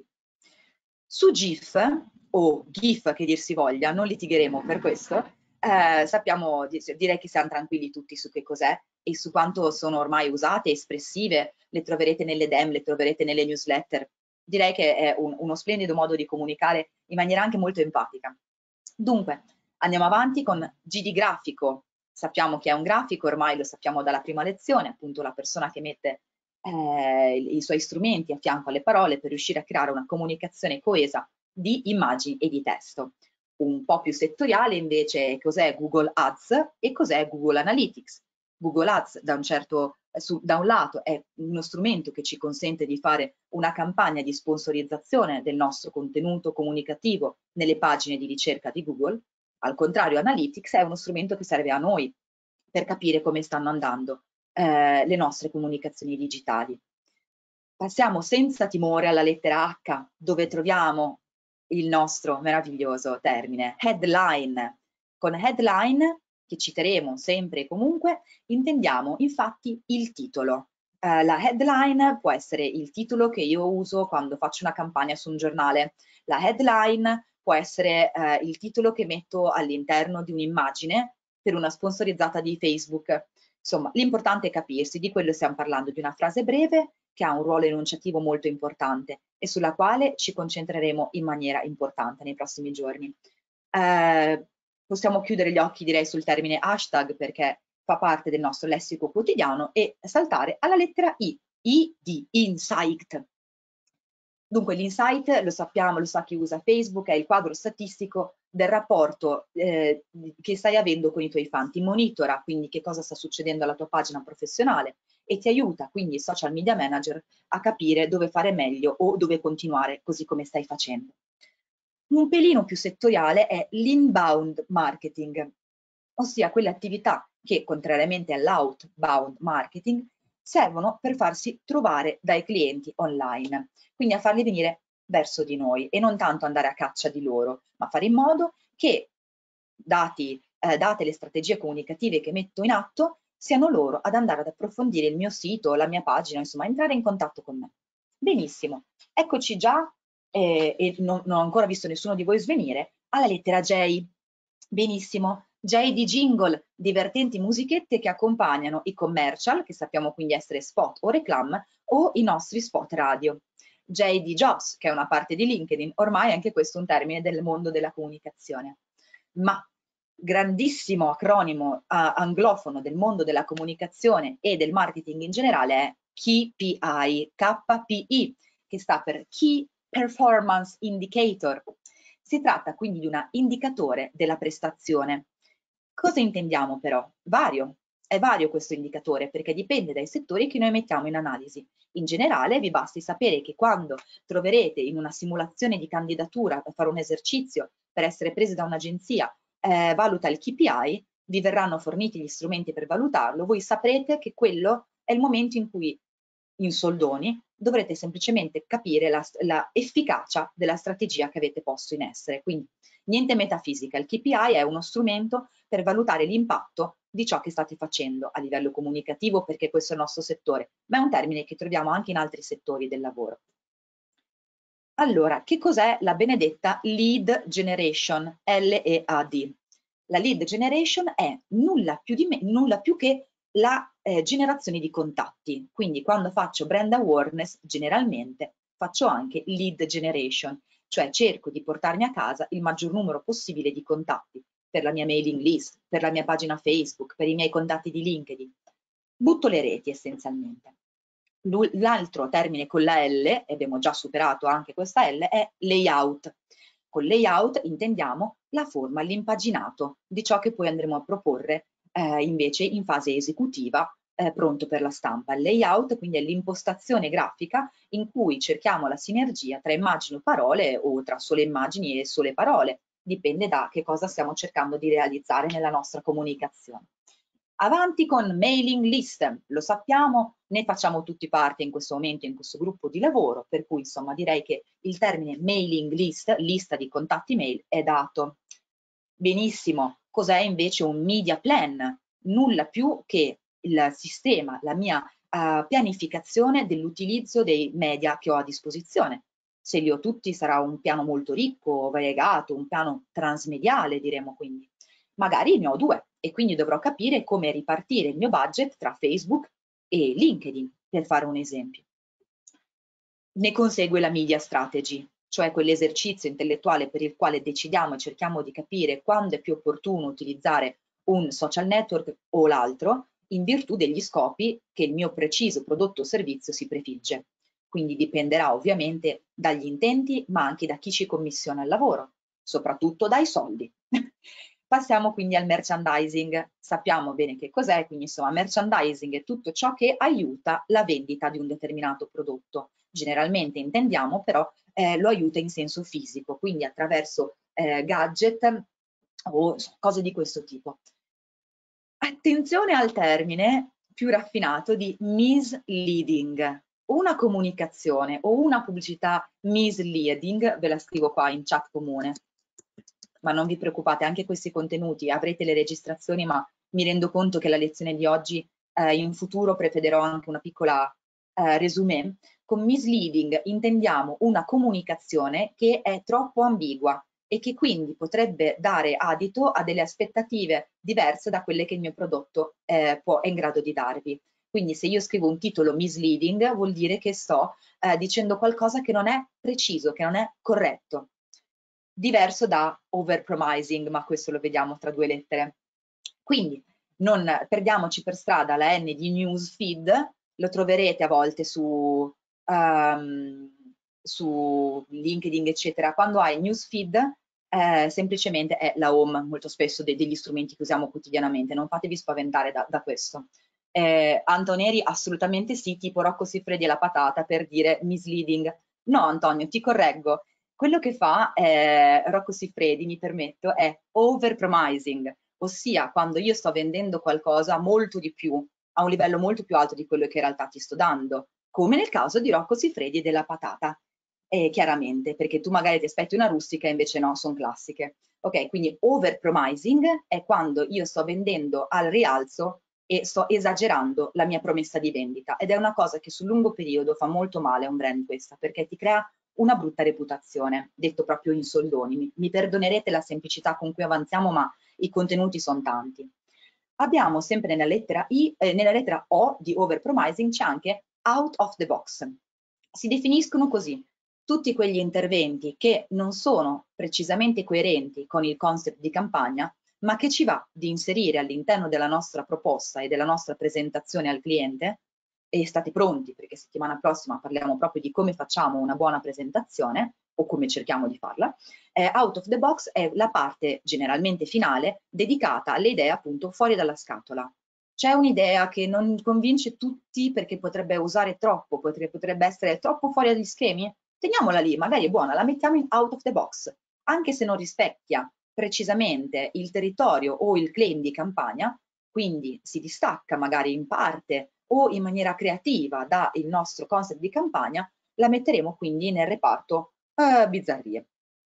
Su GIF, o GIF che dir si voglia, non litigheremo per questo, eh, sappiamo, direi che siamo tranquilli tutti su che cos'è e su quanto sono ormai usate, espressive, le troverete nelle D E M, le troverete nelle newsletter, direi che è un, uno splendido modo di comunicare in maniera anche molto empatica. Dunque, andiamo avanti con G di grafico. Sappiamo che è un grafico, ormai lo sappiamo dalla prima lezione, appunto la persona che mette eh, i suoi strumenti a fianco alle parole per riuscire a creare una comunicazione coesa di immagini e di testo. Un po' più settoriale invece cos'è Google Ads e cos'è Google Analytics. Google Ads da un, certo, su, da un lato è uno strumento che ci consente di fare una campagna di sponsorizzazione del nostro contenuto comunicativo nelle pagine di ricerca di Google. Al contrario, Analytics è uno strumento che serve a noi per capire come stanno andando eh, le nostre comunicazioni digitali. Passiamo senza timore alla lettera H, dove troviamo il nostro meraviglioso termine headline. Con headline, che citeremo sempre e comunque, intendiamo infatti il titolo. Eh, la headline può essere il titolo che io uso quando faccio una campagna su un giornale. La headline può essere eh, il titolo che metto all'interno di un'immagine per una sponsorizzata di Facebook. Insomma, l'importante è capirsi, di quello stiamo parlando, di una frase breve che ha un ruolo enunciativo molto importante e sulla quale ci concentreremo in maniera importante nei prossimi giorni. Eh, possiamo chiudere gli occhi, direi, sul termine hashtag perché fa parte del nostro lessico quotidiano e saltare alla lettera I, I di insight. Dunque l'insight, lo sappiamo, lo sa chi usa Facebook, è il quadro statistico del rapporto eh, che stai avendo con i tuoi fan. Ti monitora quindi che cosa sta succedendo alla tua pagina professionale e ti aiuta quindi il social media manager a capire dove fare meglio o dove continuare così come stai facendo. Un pelino più settoriale è l'inbound marketing, ossia quelle attività che, contrariamente all'outbound marketing, servono per farsi trovare dai clienti online, quindi a farli venire verso di noi e non tanto andare a caccia di loro, ma fare in modo che, dati, eh, date le strategie comunicative che metto in atto, siano loro ad andare ad approfondire il mio sito, la mia pagina, insomma, entrare in contatto con me. Benissimo, eccoci già, eh, e non, non ho ancora visto nessuno di voi svenire, alla lettera J. Benissimo, J di jingle, divertenti musichette che accompagnano i commercial, che sappiamo quindi essere spot o reclam, o i nostri spot radio. J di jobs, che è una parte di LinkedIn, ormai anche questo è un termine del mondo della comunicazione. Ma grandissimo acronimo uh, anglofono del mondo della comunicazione e del marketing in generale è K P I, K P I, che sta per Key Performance Indicator. Si tratta quindi di un indicatore della prestazione. Cosa intendiamo però? Vario. È vario questo indicatore perché dipende dai settori che noi mettiamo in analisi. In generale vi basti sapere che quando troverete in una simulazione di candidatura per fare un esercizio, per essere presi da un'agenzia, eh, valuta il K P I, vi verranno forniti gli strumenti per valutarlo, voi saprete che quello è il momento in cui, in soldoni, dovrete semplicemente capire la, la efficacia della strategia che avete posto in essere. Quindi niente metafisica, il K P I è uno strumento per valutare l'impatto di ciò che state facendo a livello comunicativo, perché questo è il nostro settore, ma è un termine che troviamo anche in altri settori del lavoro. Allora, che cos'è la benedetta lead generation, L E A D? La lead generation è nulla più, di me, nulla più che la eh, generazione di contatti. Quindi quando faccio brand awareness, generalmente faccio anche lead generation, cioè cerco di portarmi a casa il maggior numero possibile di contatti per la mia mailing list, per la mia pagina Facebook, per i miei contatti di LinkedIn. Butto le reti essenzialmente. L'altro termine con la L, e abbiamo già superato anche questa L, è layout. Con layout intendiamo la forma, l'impaginato di ciò che poi andremo a proporre eh, invece in fase esecutiva eh, pronto per la stampa. Il layout quindi è l'impostazione grafica in cui cerchiamo la sinergia tra immagini o parole o tra sole immagini e sole parole, dipende da che cosa stiamo cercando di realizzare nella nostra comunicazione. Avanti con mailing list, lo sappiamo, ne facciamo tutti parte in questo momento in questo gruppo di lavoro, per cui insomma direi che il termine mailing list, lista di contatti mail, è dato. Benissimo, cos'è invece un media plan? Nulla più che il sistema, la mia uh, pianificazione dell'utilizzo dei media che ho a disposizione. Se li ho tutti sarà un piano molto ricco, variegato, un piano transmediale diremo quindi. Magari ne ho due e quindi dovrò capire come ripartire il mio budget tra Facebook e LinkedIn, per fare un esempio. ne consegue la media strategy, cioè quell'esercizio intellettuale per il quale decidiamo e cerchiamo di capire quando è più opportuno utilizzare un social network o l'altro, in virtù degli scopi che il mio preciso prodotto o servizio si prefigge. Quindi dipenderà ovviamente dagli intenti, ma anche da chi ci commissiona il lavoro, soprattutto dai soldi. Passiamo quindi al merchandising. Sappiamo bene che cos'è, quindi insomma merchandising è tutto ciò che aiuta la vendita di un determinato prodotto. Generalmente intendiamo però eh, lo aiuta in senso fisico, quindi attraverso eh, gadget o cose di questo tipo. Attenzione al termine più raffinato di misleading. Una comunicazione o una pubblicità misleading, ve la scrivo qua in chat comune, ma non vi preoccupate, anche questi contenuti avrete le registrazioni, ma mi rendo conto che la lezione di oggi eh, in futuro prevederò anche una piccola eh, resumé. Con misleading intendiamo una comunicazione che è troppo ambigua e che quindi potrebbe dare adito a delle aspettative diverse da quelle che il mio prodotto eh, può, è in grado di darvi. Quindi se io scrivo un titolo misleading vuol dire che sto eh, dicendo qualcosa che non è preciso, che non è corretto. Diverso da overpromising, ma questo lo vediamo tra due lettere. Quindi non perdiamoci per strada la N di newsfeed, lo troverete a volte su, um, su LinkedIn, eccetera. Quando hai newsfeed, eh, semplicemente è la home, molto spesso de degli strumenti che usiamo quotidianamente, non fatevi spaventare da, da questo. Eh, Antoneri, assolutamente sì, tipo Rocco Siffredi e la patata per dire misleading. No, Antonio, ti correggo. Quello che fa eh, Rocco Siffredi, mi permetto, è overpromising, ossia quando io sto vendendo qualcosa molto di più, a un livello molto più alto di quello che in realtà ti sto dando, come nel caso di Rocco Siffredi e della patata, eh, chiaramente, perché tu magari ti aspetti una rustica e invece no, sono classiche. Ok, quindi overpromising è quando io sto vendendo al rialzo e sto esagerando la mia promessa di vendita, ed è una cosa che sul lungo periodo fa molto male a un brand questa, perché ti crea una brutta reputazione, detto proprio in soldoni. Mi, mi perdonerete la semplicità con cui avanziamo, ma i contenuti sono tanti. Abbiamo sempre nella lettera I, eh, nella lettera O di overpromising c'è anche out of the box. Si definiscono così tutti quegli interventi che non sono precisamente coerenti con il concept di campagna, ma che ci va di inserire all'interno della nostra proposta e della nostra presentazione al cliente. E state pronti, perché settimana prossima parliamo proprio di come facciamo una buona presentazione o come cerchiamo di farla. Eh, out of the box è la parte generalmente finale dedicata alle idee appunto fuori dalla scatola. C'è un'idea che non convince tutti perché potrebbe usare troppo, potrebbe, potrebbe essere troppo fuori dagli schemi? Teniamola lì, magari è buona, la mettiamo in out of the box, anche se non rispecchia precisamente il territorio o il claim di campagna, quindi si distacca magari in parte o in maniera creativa dal nostro concept di campagna, la metteremo quindi nel reparto eh, bizzarrie.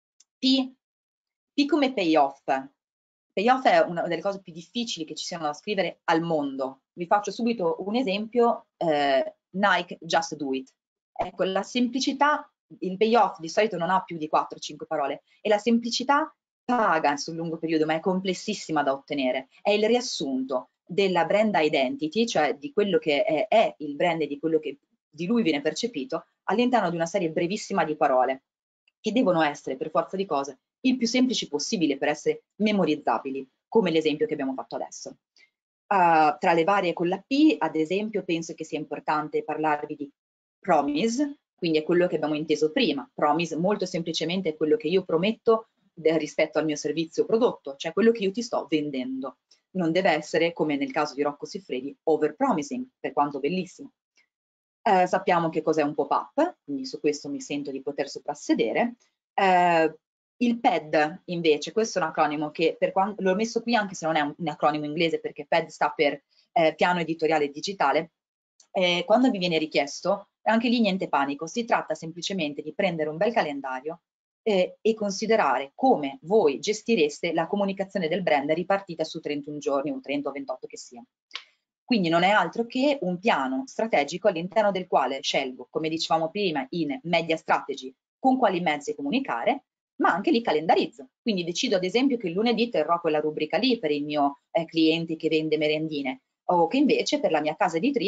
P, P come payoff. Payoff è una delle cose più difficili che ci siano da scrivere al mondo. Vi faccio subito un esempio, eh, Nike Just Do It. Ecco, la semplicità, il payoff di solito non ha più di quattro cinque parole e la semplicità paga sul lungo periodo, ma è complessissima da ottenere. È il riassunto della brand identity, cioè di quello che è, è il brand e di quello che di lui viene percepito, all'interno di una serie brevissima di parole, che devono essere per forza di cose il più semplici possibile per essere memorizzabili, come l'esempio che abbiamo fatto adesso. Uh, tra le varie con la P, ad esempio, penso che sia importante parlarvi di promise, quindi è quello che abbiamo inteso prima. Promise molto semplicemente è quello che io prometto rispetto al mio servizio o prodotto, cioè quello che io ti sto vendendo. Non deve essere, come nel caso di Rocco Siffredi, overpromising, per quanto bellissimo. Eh, sappiamo che cos'è un pop-up, quindi su questo mi sento di poter soprassedere. Eh, il P E D invece, questo è un acronimo che per quando l'ho messo qui anche se non è un, un acronimo inglese, perché P E D sta per eh, piano editoriale digitale. Eh, quando vi viene richiesto, anche lì niente panico, si tratta semplicemente di prendere un bel calendario eh, e considerare come voi gestireste la comunicazione del brand ripartita su trentuno giorni o trenta o ventotto che sia. Quindi non è altro che un piano strategico all'interno del quale scelgo, come dicevamo prima, in media strategy, con quali mezzi comunicare, ma anche lì calendarizzo. Quindi decido ad esempio che il lunedì terrò quella rubrica lì per il mio eh, cliente che vende merendine, o che invece per la mia casa editrice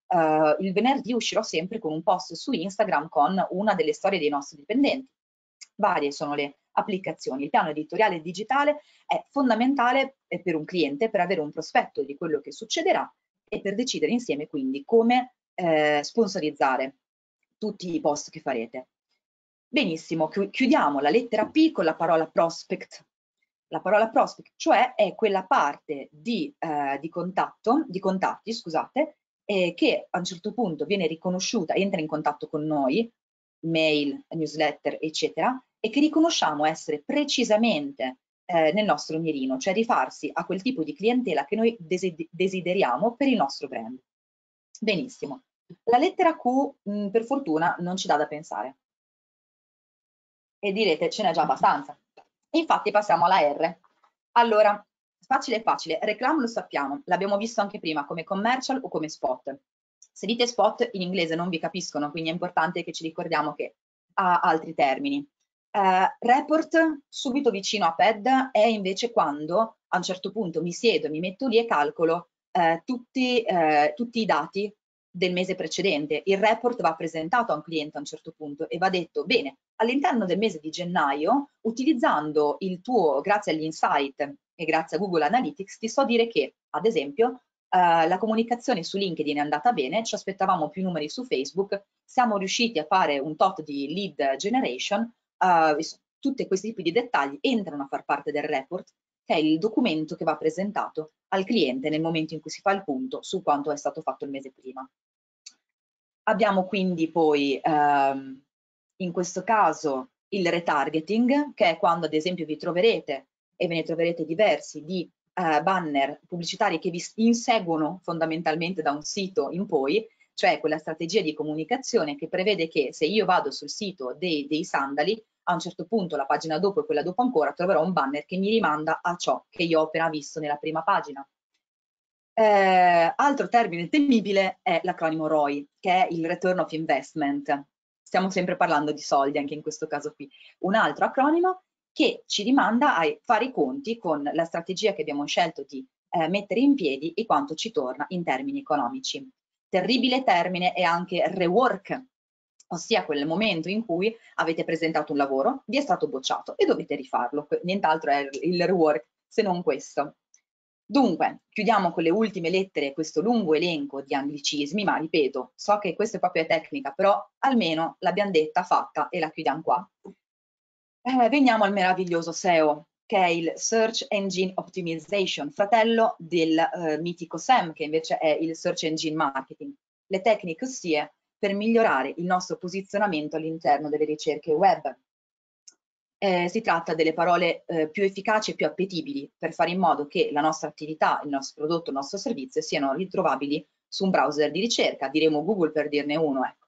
Uh, il venerdì uscirò sempre con un post su Instagram con una delle storie dei nostri dipendenti. Varie sono le applicazioni. Il piano editoriale digitale è fondamentale per un cliente per avere un prospetto di quello che succederà e per decidere insieme quindi come eh, sponsorizzare tutti i post che farete. Benissimo, chiudiamo la lettera P con la parola prospect. La parola prospect, cioè, è quella parte di, eh, di contatto, di contatti, scusate, eh, che a un certo punto viene riconosciuta, entra in contatto con noi, mail, newsletter, eccetera, e che riconosciamo essere precisamente eh, nel nostro mirino, cioè rifarsi a quel tipo di clientela che noi desideriamo per il nostro brand. Benissimo. La lettera Q, mh, per fortuna, non ci dà da pensare. E direte, ce n'è già abbastanza. Infatti passiamo alla R. Allora, facile facile, reclam lo sappiamo, l'abbiamo visto anche prima come commercial o come spot. Se dite spot in inglese non vi capiscono, quindi è importante che ci ricordiamo che ha altri termini. Uh, report, subito vicino a P E D, è invece quando a un certo punto mi siedo, mi metto lì e calcolo uh, tutti, uh, tutti i dati del mese precedente. Il report va presentato a un cliente a un certo punto e va detto, bene, all'interno del mese di gennaio, utilizzando il tuo, grazie agli insight e grazie a Google Analytics, ti so dire che, ad esempio, Uh, la comunicazione su LinkedIn è andata bene, ci aspettavamo più numeri su Facebook, siamo riusciti a fare un tot di lead generation, uh, tutti questi tipi di dettagli entrano a far parte del report, che è il documento che va presentato al cliente nel momento in cui si fa il punto su quanto è stato fatto il mese prima. Abbiamo quindi poi, um, in questo caso, il retargeting, che è quando ad esempio vi troverete, e ve ne troverete diversi, di Uh, banner pubblicitari che vi inseguono fondamentalmente da un sito in poi, cioè quella strategia di comunicazione che prevede che se io vado sul sito dei, dei sandali, a un certo punto la pagina dopo e quella dopo ancora troverò un banner che mi rimanda a ciò che io ho appena visto nella prima pagina. Eh, altro termine temibile è l'acronimo R O I, che è il Return of Investment. Stiamo sempre parlando di soldi anche in questo caso qui. Un altro acronimo che ci rimanda a fare i conti con la strategia che abbiamo scelto di eh, mettere in piedi e quanto ci torna in termini economici. Terribile termine è anche rework, ossia quel momento in cui avete presentato un lavoro, vi è stato bocciato e dovete rifarlo. Nient'altro è il rework se non questo. Dunque, chiudiamo con le ultime lettere questo lungo elenco di anglicismi, ma ripeto, so che questa è proprio tecnica, però almeno l'abbiamo detta, fatta e la chiudiamo qua. Eh, veniamo al meraviglioso S E O, che è il Search Engine Optimization, fratello del eh, mitico S E M, che invece è il Search Engine Marketing. Le tecniche ossia per migliorare il nostro posizionamento all'interno delle ricerche web. Eh, si tratta delle parole eh, più efficaci e più appetibili per fare in modo che la nostra attività, il nostro prodotto, il nostro servizio siano ritrovabili su un browser di ricerca, diremo Google per dirne uno, ecco.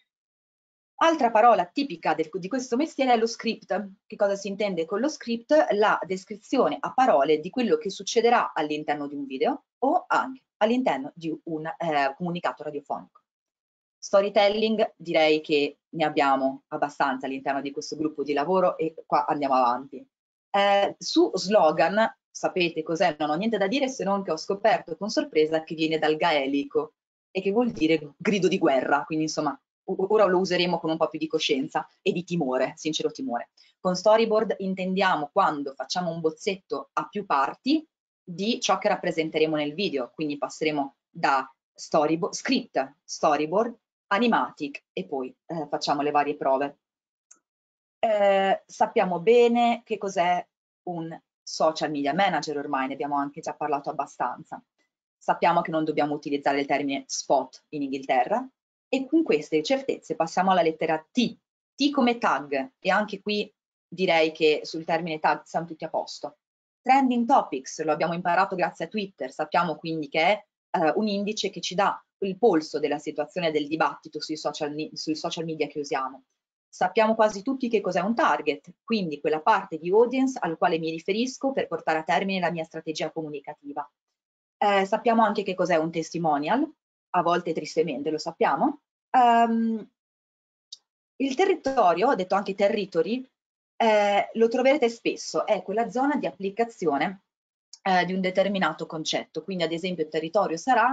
Altra parola tipica del, di questo mestiere è lo script. Che cosa si intende con lo script? La descrizione a parole di quello che succederà all'interno di un video o anche all'interno di un eh, comunicato radiofonico. Storytelling direi che ne abbiamo abbastanza all'interno di questo gruppo di lavoro e qua andiamo avanti. Eh, su slogan, sapete cos'è? Non ho niente da dire se non che ho scoperto con sorpresa che viene dal gaelico e che vuol dire grido di guerra, quindi insomma ora lo useremo con un po' più di coscienza e di timore, sincero timore. Con storyboard intendiamo quando facciamo un bozzetto a più parti di ciò che rappresenteremo nel video, quindi passeremo da storyboard, script, storyboard, animatic e poi eh, facciamo le varie prove. Eh, sappiamo bene che cos'è un social media manager ormai, ne abbiamo anche già parlato abbastanza. Sappiamo che non dobbiamo utilizzare il termine spot in Inghilterra e con queste certezze passiamo alla lettera T, T come tag, e anche qui direi che sul termine tag siamo tutti a posto. Trending topics, lo abbiamo imparato grazie a Twitter, sappiamo quindi che è eh, un indice che ci dà il polso della situazione del dibattito sui social, sui social media che usiamo. Sappiamo quasi tutti che cos'è un target, quindi quella parte di audience al quale mi riferisco per portare a termine la mia strategia comunicativa. Eh, sappiamo anche che cos'è un testimonial, a volte tristemente lo sappiamo. Um, il territorio, detto anche territory, eh, lo troverete spesso, è quella zona di applicazione eh, di un determinato concetto. Quindi ad esempio il territorio sarà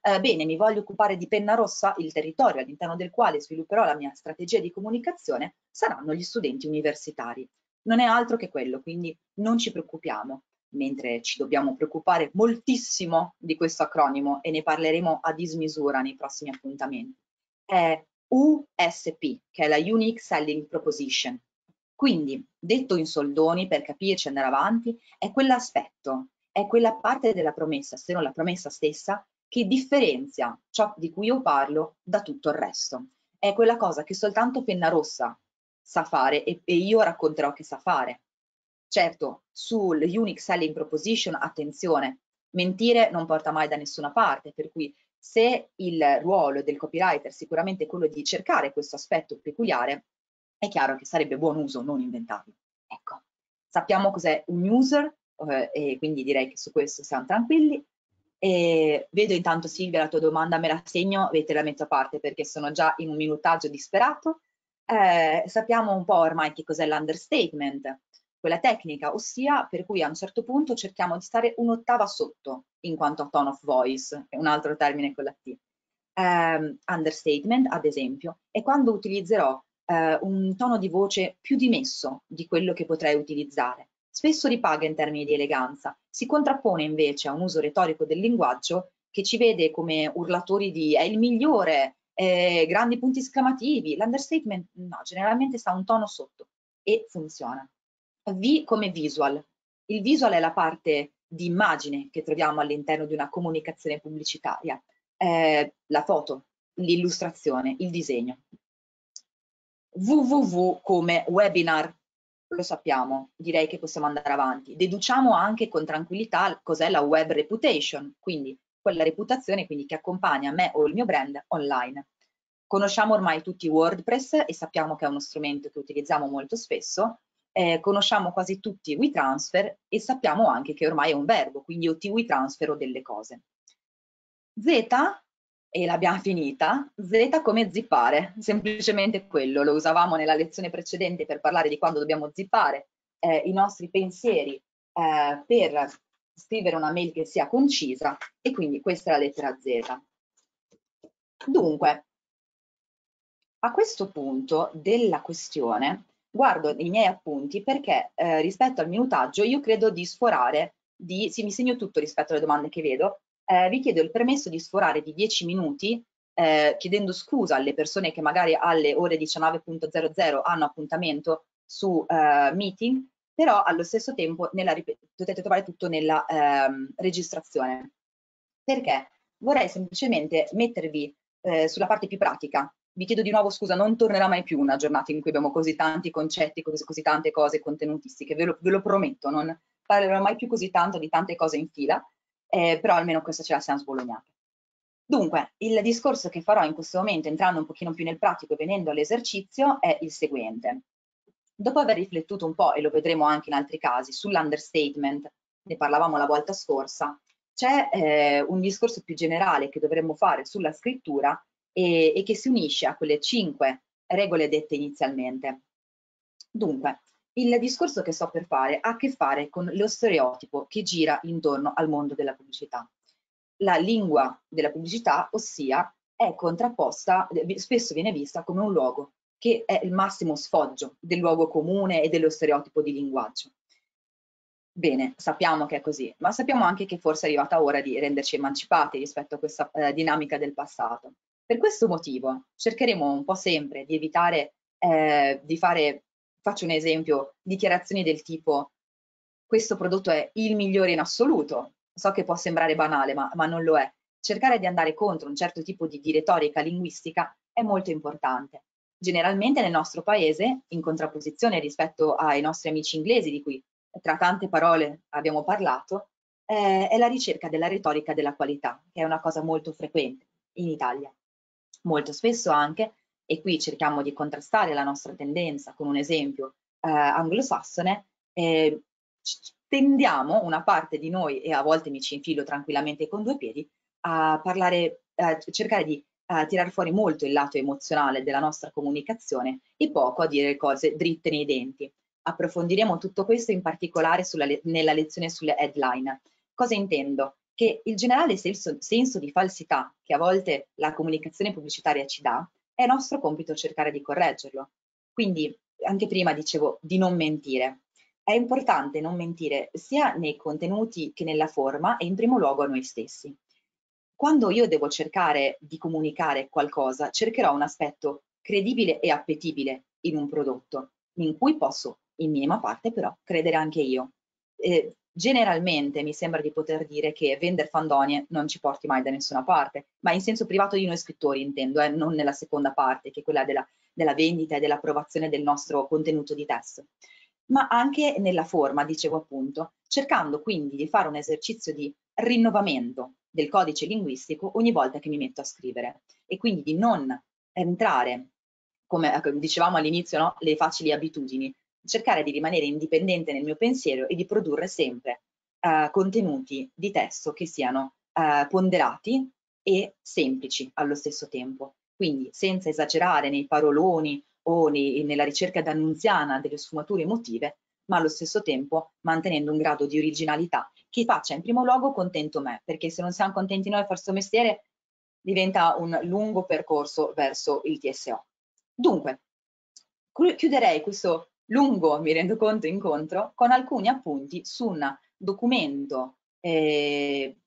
Eh, bene, mi voglio occupare di penna rossa, il territorio all'interno del quale svilupperò la mia strategia di comunicazione saranno gli studenti universitari. Non è altro che quello, quindi non ci preoccupiamo, mentre ci dobbiamo preoccupare moltissimo di questo acronimo e ne parleremo a dismisura nei prossimi appuntamenti. È U S P, che è la Unique Selling Proposition. Quindi, detto in soldoni per capirci e andare avanti, è quell'aspetto, è quella parte della promessa, se non la promessa stessa, che differenzia ciò di cui io parlo da tutto il resto. È quella cosa che soltanto Penna Rossa sa fare e, e io racconterò che sa fare. Certo, sul Unique Selling Proposition, attenzione, mentire non porta mai da nessuna parte, per cui se il ruolo del copywriter sicuramente è quello di cercare questo aspetto peculiare, è chiaro che sarebbe buon uso non inventarlo. Ecco, sappiamo cos'è un user eh, e quindi direi che su questo siamo tranquilli. E vedo intanto Silvia la tua domanda, me la segno e te la metto a parte perché sono già in un minutaggio disperato. Eh, sappiamo un po' ormai che cos'è l'understatement, quella tecnica, ossia per cui a un certo punto cerchiamo di stare un'ottava sotto in quanto a tone of voice, è un altro termine con la T. Um, understatement, ad esempio, è quando utilizzerò uh, un tono di voce più dimesso di quello che potrei utilizzare. Spesso ripaga in termini di eleganza, si contrappone invece a un uso retorico del linguaggio che ci vede come urlatori di è il migliore, eh, grandi punti esclamativi. L'understatement no, generalmente sta un tono sotto e funziona. V come visual. Il visual è la parte di immagine che troviamo all'interno di una comunicazione pubblicitaria. Eh, la foto, l'illustrazione, il disegno. www come webinar, lo sappiamo, direi che possiamo andare avanti. Deduciamo anche con tranquillità cos'è la web reputation, quindi quella reputazione quindi che accompagna me o il mio brand online. Conosciamo ormai tutti WordPress e sappiamo che è uno strumento che utilizziamo molto spesso. Eh, conosciamo quasi tutti WeTransfer e sappiamo anche che ormai è un verbo, quindi io ti WeTransfero delle cose. Z, e l'abbiamo finita, Z come zippare, semplicemente quello, lo usavamo nella lezione precedente per parlare di quando dobbiamo zippare eh, i nostri pensieri eh, per scrivere una mail che sia concisa e quindi questa è la lettera Z. Dunque, a questo punto della questione guardo i miei appunti perché eh, rispetto al minutaggio io credo di sforare, di, sì mi segno tutto rispetto alle domande che vedo, eh, vi chiedo il permesso di sforare di dieci minuti eh, chiedendo scusa alle persone che magari alle ore diciannove e zero zero hanno appuntamento su eh, meeting, però allo stesso tempo nella, potete trovare tutto nella ehm, registrazione. Perché? Vorrei semplicemente mettervi eh, sulla parte più pratica. Vi chiedo di nuovo scusa, non tornerà mai più una giornata in cui abbiamo così tanti concetti, così, così tante cose contenutistiche, ve lo, ve lo prometto, non parlerò mai più così tanto di tante cose in fila, eh, però almeno questa ce la siamo sbolognata. Dunque, il discorso che farò in questo momento, entrando un pochino più nel pratico e venendo all'esercizio, è il seguente. Dopo aver riflettuto un po', e lo vedremo anche in altri casi, sull'understatement, ne parlavamo la volta scorsa, c'è eh, un discorso più generale che dovremmo fare sulla scrittura e, e che si unisce a quelle cinque regole dette inizialmente. Dunque, il discorso che sto per fare ha a che fare con lo stereotipo che gira intorno al mondo della pubblicità. La lingua della pubblicità, ossia, è contrapposta, spesso viene vista come un luogo che è il massimo sfoggio del luogo comune e dello stereotipo di linguaggio. Bene, sappiamo che è così, ma sappiamo anche che forse è arrivata ora di renderci emancipati rispetto a questa eh, dinamica del passato. Per questo motivo cercheremo un po' sempre di evitare eh, di fare, faccio un esempio, dichiarazioni del tipo questo prodotto è il migliore in assoluto. So che può sembrare banale, ma, ma non lo è. Cercare di andare contro un certo tipo di, di retorica linguistica è molto importante. Generalmente nel nostro paese, in contrapposizione rispetto ai nostri amici inglesi, di cui tra tante parole abbiamo parlato, eh, è la ricerca della retorica della qualità, che è una cosa molto frequente in Italia. Molto spesso anche, e qui cerchiamo di contrastare la nostra tendenza con un esempio eh, anglosassone, eh, tendiamo, una parte di noi, e a volte mi ci infilo tranquillamente con due piedi, a parlare, a cercare di a tirar fuori molto il lato emozionale della nostra comunicazione e poco a dire cose dritte nei denti. Approfondiremo tutto questo in particolare sulla, nella lezione sulle headline. Cosa intendo? che il generale senso, senso di falsità che a volte la comunicazione pubblicitaria ci dà, è nostro compito cercare di correggerlo. Quindi, anche prima dicevo di non mentire. È importante non mentire sia nei contenuti che nella forma e in primo luogo a noi stessi. Quando io devo cercare di comunicare qualcosa, cercherò un aspetto credibile e appetibile in un prodotto, in cui posso, in minima parte però, credere anche io. Eh, generalmente mi sembra di poter dire che vendere fandonie non ci porti mai da nessuna parte, ma in senso privato di noi scrittori intendo, eh, non nella seconda parte, che è quella della, della vendita e dell'approvazione del nostro contenuto di testo. Ma anche nella forma, dicevo appunto, cercando quindi di fare un esercizio di rinnovamento del codice linguistico ogni volta che mi metto a scrivere e quindi di non entrare, come dicevamo all'inizio, no? Le facili abitudini, cercare di rimanere indipendente nel mio pensiero e di produrre sempre eh, contenuti di testo che siano eh, ponderati e semplici allo stesso tempo. Quindi senza esagerare nei paroloni o nei, nella ricerca d'annunziana delle sfumature emotive, ma allo stesso tempo mantenendo un grado di originalità che faccia in primo luogo contento me, perché se non siamo contenti noi a fare questo mestiere diventa un lungo percorso verso il T S O. Dunque, chiuderei questo lungo, mi rendo conto, incontro con alcuni appunti su un documento eh,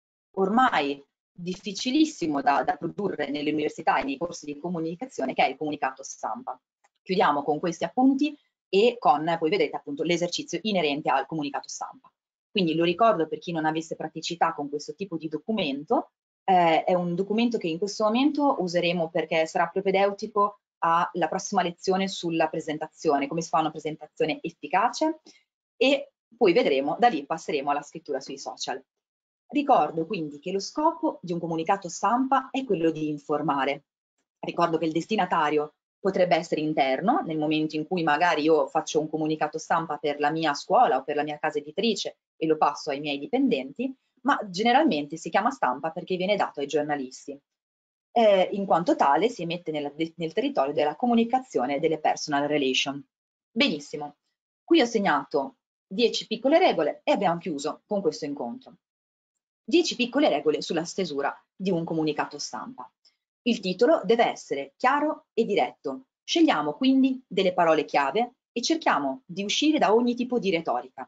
ormai difficilissimo da, da produrre nelle università e nei corsi di comunicazione, che è il comunicato stampa. Chiudiamo con questi appunti e con, poi vedrete appunto, l'esercizio inerente al comunicato stampa. Quindi lo ricordo per chi non avesse praticità con questo tipo di documento, eh, è un documento che in questo momento useremo perché sarà propedeutico alla prossima lezione sulla presentazione, come si fa una presentazione efficace, e poi vedremo, da lì passeremo alla scrittura sui social. Ricordo quindi che lo scopo di un comunicato stampa è quello di informare. Ricordo che il destinatario potrebbe essere interno, nel momento in cui magari io faccio un comunicato stampa per la mia scuola o per la mia casa editrice e lo passo ai miei dipendenti, ma generalmente si chiama stampa perché viene dato ai giornalisti. Eh, in quanto tale si emette nel, nel territorio della comunicazione e delle personal relation. Benissimo, qui ho segnato dieci piccole regole e abbiamo chiuso con questo incontro. dieci piccole regole sulla stesura di un comunicato stampa. Il titolo deve essere chiaro e diretto. Scegliamo quindi delle parole chiave e cerchiamo di uscire da ogni tipo di retorica.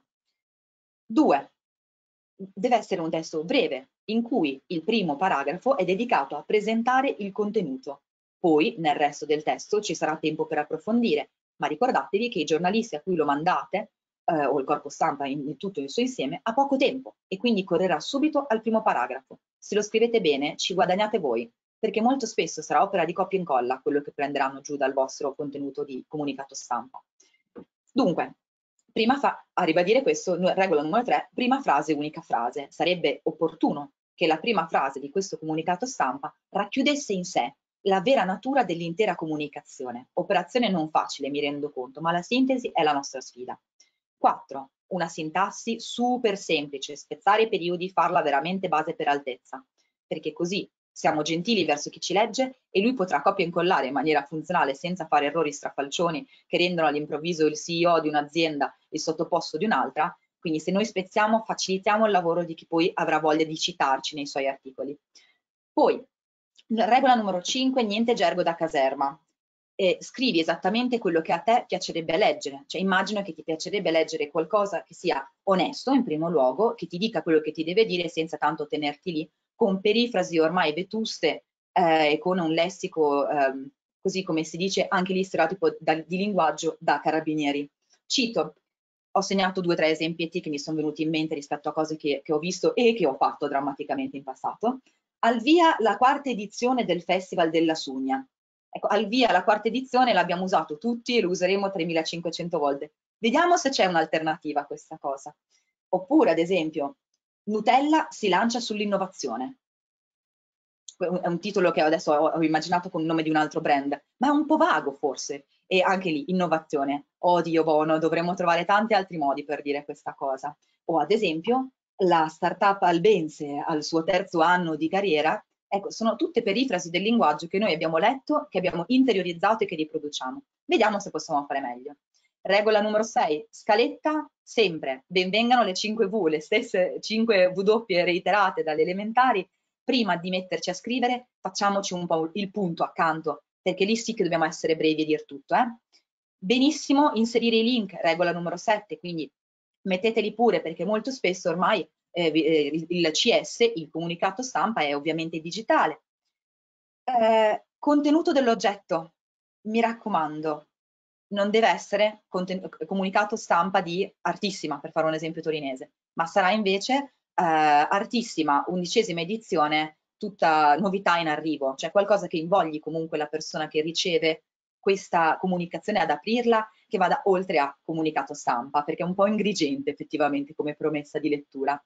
Due, deve essere un testo breve, in cui il primo paragrafo è dedicato a presentare il contenuto. Poi, nel resto del testo, ci sarà tempo per approfondire, ma ricordatevi che i giornalisti a cui lo mandate, eh, o il corpo stampa in, in tutto il suo insieme, ha poco tempo e quindi correrà subito al primo paragrafo. Se lo scrivete bene, ci guadagnate voi, perché molto spesso sarà opera di copia e incolla quello che prenderanno giù dal vostro contenuto di comunicato stampa. Dunque, prima fa, a ribadire questo, regola numero tre, prima frase, unica frase. Sarebbe opportuno che la prima frase di questo comunicato stampa racchiudesse in sé la vera natura dell'intera comunicazione. Operazione non facile, mi rendo conto, ma la sintesi è la nostra sfida. quattro. Una sintassi super semplice, spezzare i periodi, farla veramente base per altezza, perché così siamo gentili verso chi ci legge e lui potrà copia e incollare in maniera funzionale senza fare errori strafalcioni che rendono all'improvviso il C E O di un'azienda il sottoposto di un'altra. Quindi se noi spezziamo, facilitiamo il lavoro di chi poi avrà voglia di citarci nei suoi articoli. Poi, regola numero cinque, niente gergo da caserma. Eh, scrivi esattamente quello che a te piacerebbe leggere, cioè immagino che ti piacerebbe leggere qualcosa che sia onesto in primo luogo, che ti dica quello che ti deve dire senza tanto tenerti lì con perifrasi ormai vetuste eh, e con un lessico, eh, così come si dice, anche lì stereotipo da, di linguaggio da carabinieri. Cito, ho segnato due o tre esempietti che mi sono venuti in mente rispetto a cose che, che ho visto e che ho fatto drammaticamente in passato. Al via la quarta edizione del Festival della Sugna. Ecco, al via la quarta edizione l'abbiamo usato tutti e lo useremo tremilacinquecento volte. Vediamo se c'è un'alternativa a questa cosa. Oppure, ad esempio, Nutella si lancia sull'innovazione. È un titolo che adesso ho, ho immaginato con il nome di un altro brand, ma è un po' vago forse. E anche lì, innovazione. Oh Dio buono, dovremmo trovare tanti altri modi per dire questa cosa. O ad esempio, la startup albense al suo terzo anno di carriera. Ecco, sono tutte perifrasi del linguaggio che noi abbiamo letto, che abbiamo interiorizzato e che riproduciamo. Vediamo se possiamo fare meglio. Regola numero sei, scaletta sempre, benvengano le cinque V, le stesse cinque W reiterate dalle elementari. Prima di metterci a scrivere facciamoci un po' il punto accanto, perché lì sì che dobbiamo essere brevi e dir tutto. Eh? Benissimo, inserire i link, regola numero sette, quindi metteteli pure, perché molto spesso ormai eh, il C S, il comunicato stampa, è ovviamente digitale. Eh, contenuto dell'oggetto, mi raccomando, non deve essere comunicato stampa di Artissima, per fare un esempio torinese, ma sarà invece eh, Artissima, undicesima edizione, tutta novità in arrivo, cioè qualcosa che invogli comunque la persona che riceve questa comunicazione ad aprirla, che vada oltre a comunicato stampa, perché è un po' ingrigente effettivamente come promessa di lettura.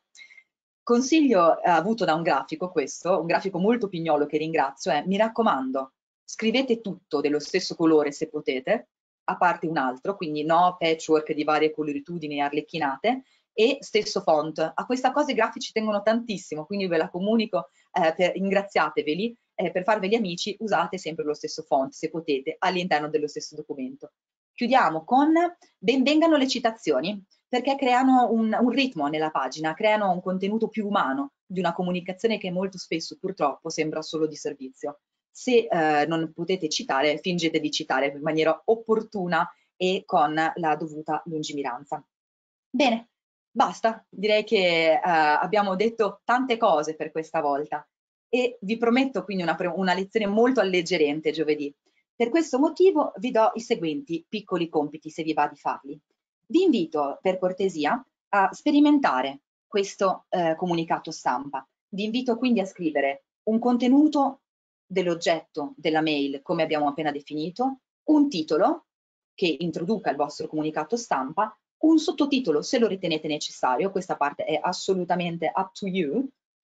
Consiglio eh, avuto da un grafico questo, un grafico molto pignolo che ringrazio, è: mi raccomando, scrivete tutto dello stesso colore se potete, a parte un altro, quindi no patchwork di varie coloritudini arlecchinate, e stesso font. A questa cosa i grafici tengono tantissimo, quindi ve la comunico, eh, per, ringraziateveli, eh, per farveli amici usate sempre lo stesso font se potete all'interno dello stesso documento. Chiudiamo con benvengano le citazioni, perché creano un, un ritmo nella pagina, creano un contenuto più umano di una comunicazione che molto spesso purtroppo sembra solo di servizio. Se eh, non potete citare, fingete di citare in maniera opportuna e con la dovuta lungimiranza. Bene, basta, direi che eh, abbiamo detto tante cose per questa volta e vi prometto quindi una, una lezione molto alleggerente giovedì. Per questo motivo vi do i seguenti piccoli compiti, se vi va di farli. Vi invito per cortesia a sperimentare questo eh, comunicato stampa. Vi invito quindi a scrivere un contenuto dell'oggetto della mail, come abbiamo appena definito, un titolo che introduca il vostro comunicato stampa, un sottotitolo se lo ritenete necessario, questa parte è assolutamente up to you,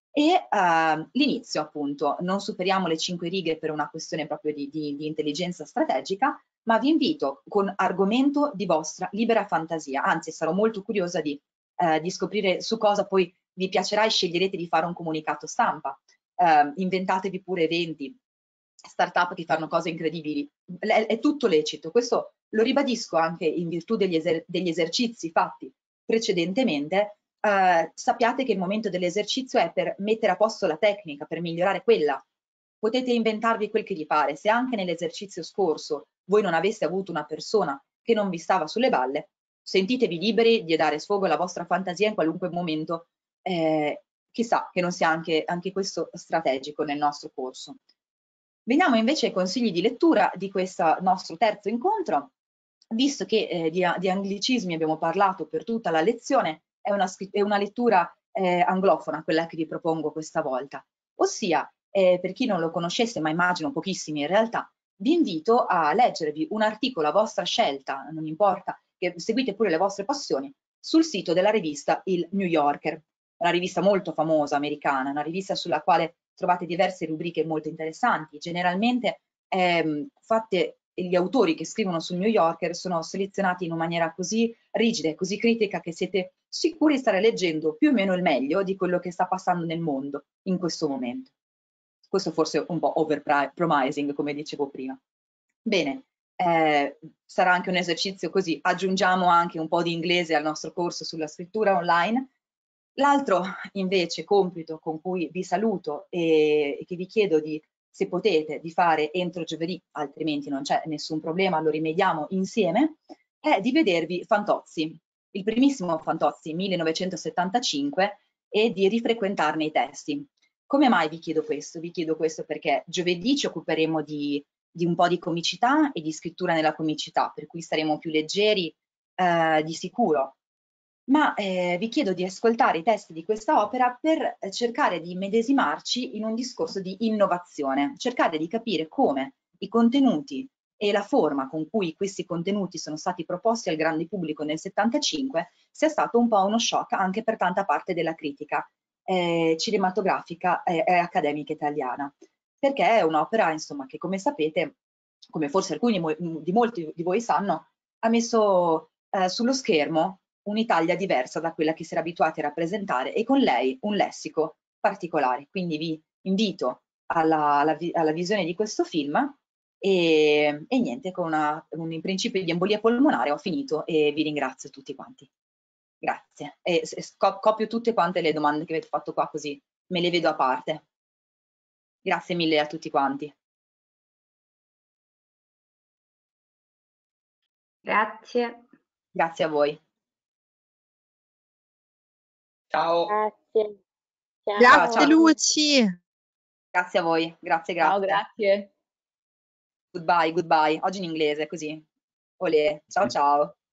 e uh, l'inizio appunto, non superiamo le cinque righe per una questione proprio di, di, di intelligenza strategica, ma vi invito con argomento di vostra libera fantasia, anzi sarò molto curiosa di, uh, di scoprire su cosa poi vi piacerà e sceglierete di fare un comunicato stampa. Uh, inventatevi pure eventi, startup che fanno cose incredibili, è, è tutto lecito. Questo lo ribadisco anche in virtù degli, eser degli esercizi fatti precedentemente. Eh, sappiate che il momento dell'esercizio è per mettere a posto la tecnica, per migliorare quella. Potete inventarvi quel che vi pare. Se anche nell'esercizio scorso voi non aveste avuto una persona che non vi stava sulle balle, sentitevi liberi di dare sfogo alla vostra fantasia in qualunque momento. Eh, chissà che non sia anche, anche questo strategico nel nostro corso. Veniamo invece ai consigli di lettura di questo nostro terzo incontro. Visto che eh, di, di anglicismi abbiamo parlato per tutta la lezione, è una, è una lettura eh, anglofona quella che vi propongo questa volta. Ossia, eh, per chi non lo conoscesse, ma immagino pochissimi in realtà, vi invito a leggervi un articolo a vostra scelta, non importa, che seguite pure le vostre passioni, sul sito della rivista Il New Yorker, una rivista molto famosa americana, una rivista sulla quale trovate diverse rubriche molto interessanti. Generalmente ehm, fatte, gli autori che scrivono sul New Yorker sono selezionati in una maniera così rigida e così critica che siete sicuri di stare leggendo più o meno il meglio di quello che sta passando nel mondo in questo momento. Questo forse è un po' over-promising, come dicevo prima. Bene, eh, sarà anche un esercizio così, aggiungiamo anche un po' di inglese al nostro corso sulla scrittura online. L'altro invece compito con cui vi saluto e, e che vi chiedo di, se potete, di fare entro giovedì, altrimenti non c'è nessun problema, lo rimediamo insieme, è di vedervi Fantozzi, il primissimo Fantozzi millenovecentosettantacinque, e di rifrequentarne i testi. Come mai vi chiedo questo? Vi chiedo questo perché giovedì ci occuperemo di, di un po' di comicità e di scrittura nella comicità, per cui saremo più leggeri eh, di sicuro. Ma eh, vi chiedo di ascoltare i testi di questa opera per eh, cercare di immedesimarci in un discorso di innovazione, cercare di capire come i contenuti e la forma con cui questi contenuti sono stati proposti al grande pubblico nel settantacinque sia stato un po' uno shock anche per tanta parte della critica eh, cinematografica e eh, accademica italiana, perché è un'opera, insomma, che come sapete, come forse alcuni di molti di voi sanno, ha messo eh, sullo schermo un'Italia diversa da quella che si era abituati a rappresentare e con lei un lessico particolare. Quindi vi invito alla, alla, alla visione di questo film E, e niente, con una, un in principio di embolia polmonare ho finito e vi ringrazio tutti quanti. Grazie. E copio tutte quante le domande che avete fatto qua, così me le vedo a parte. Grazie mille a tutti quanti. Grazie. Grazie a voi. Ciao. Grazie. Ciao. Grazie Luci. Grazie a voi, grazie, grazie. Ciao, grazie. Goodbye, goodbye. Oggi in inglese, così. Olè. Ciao, ciao.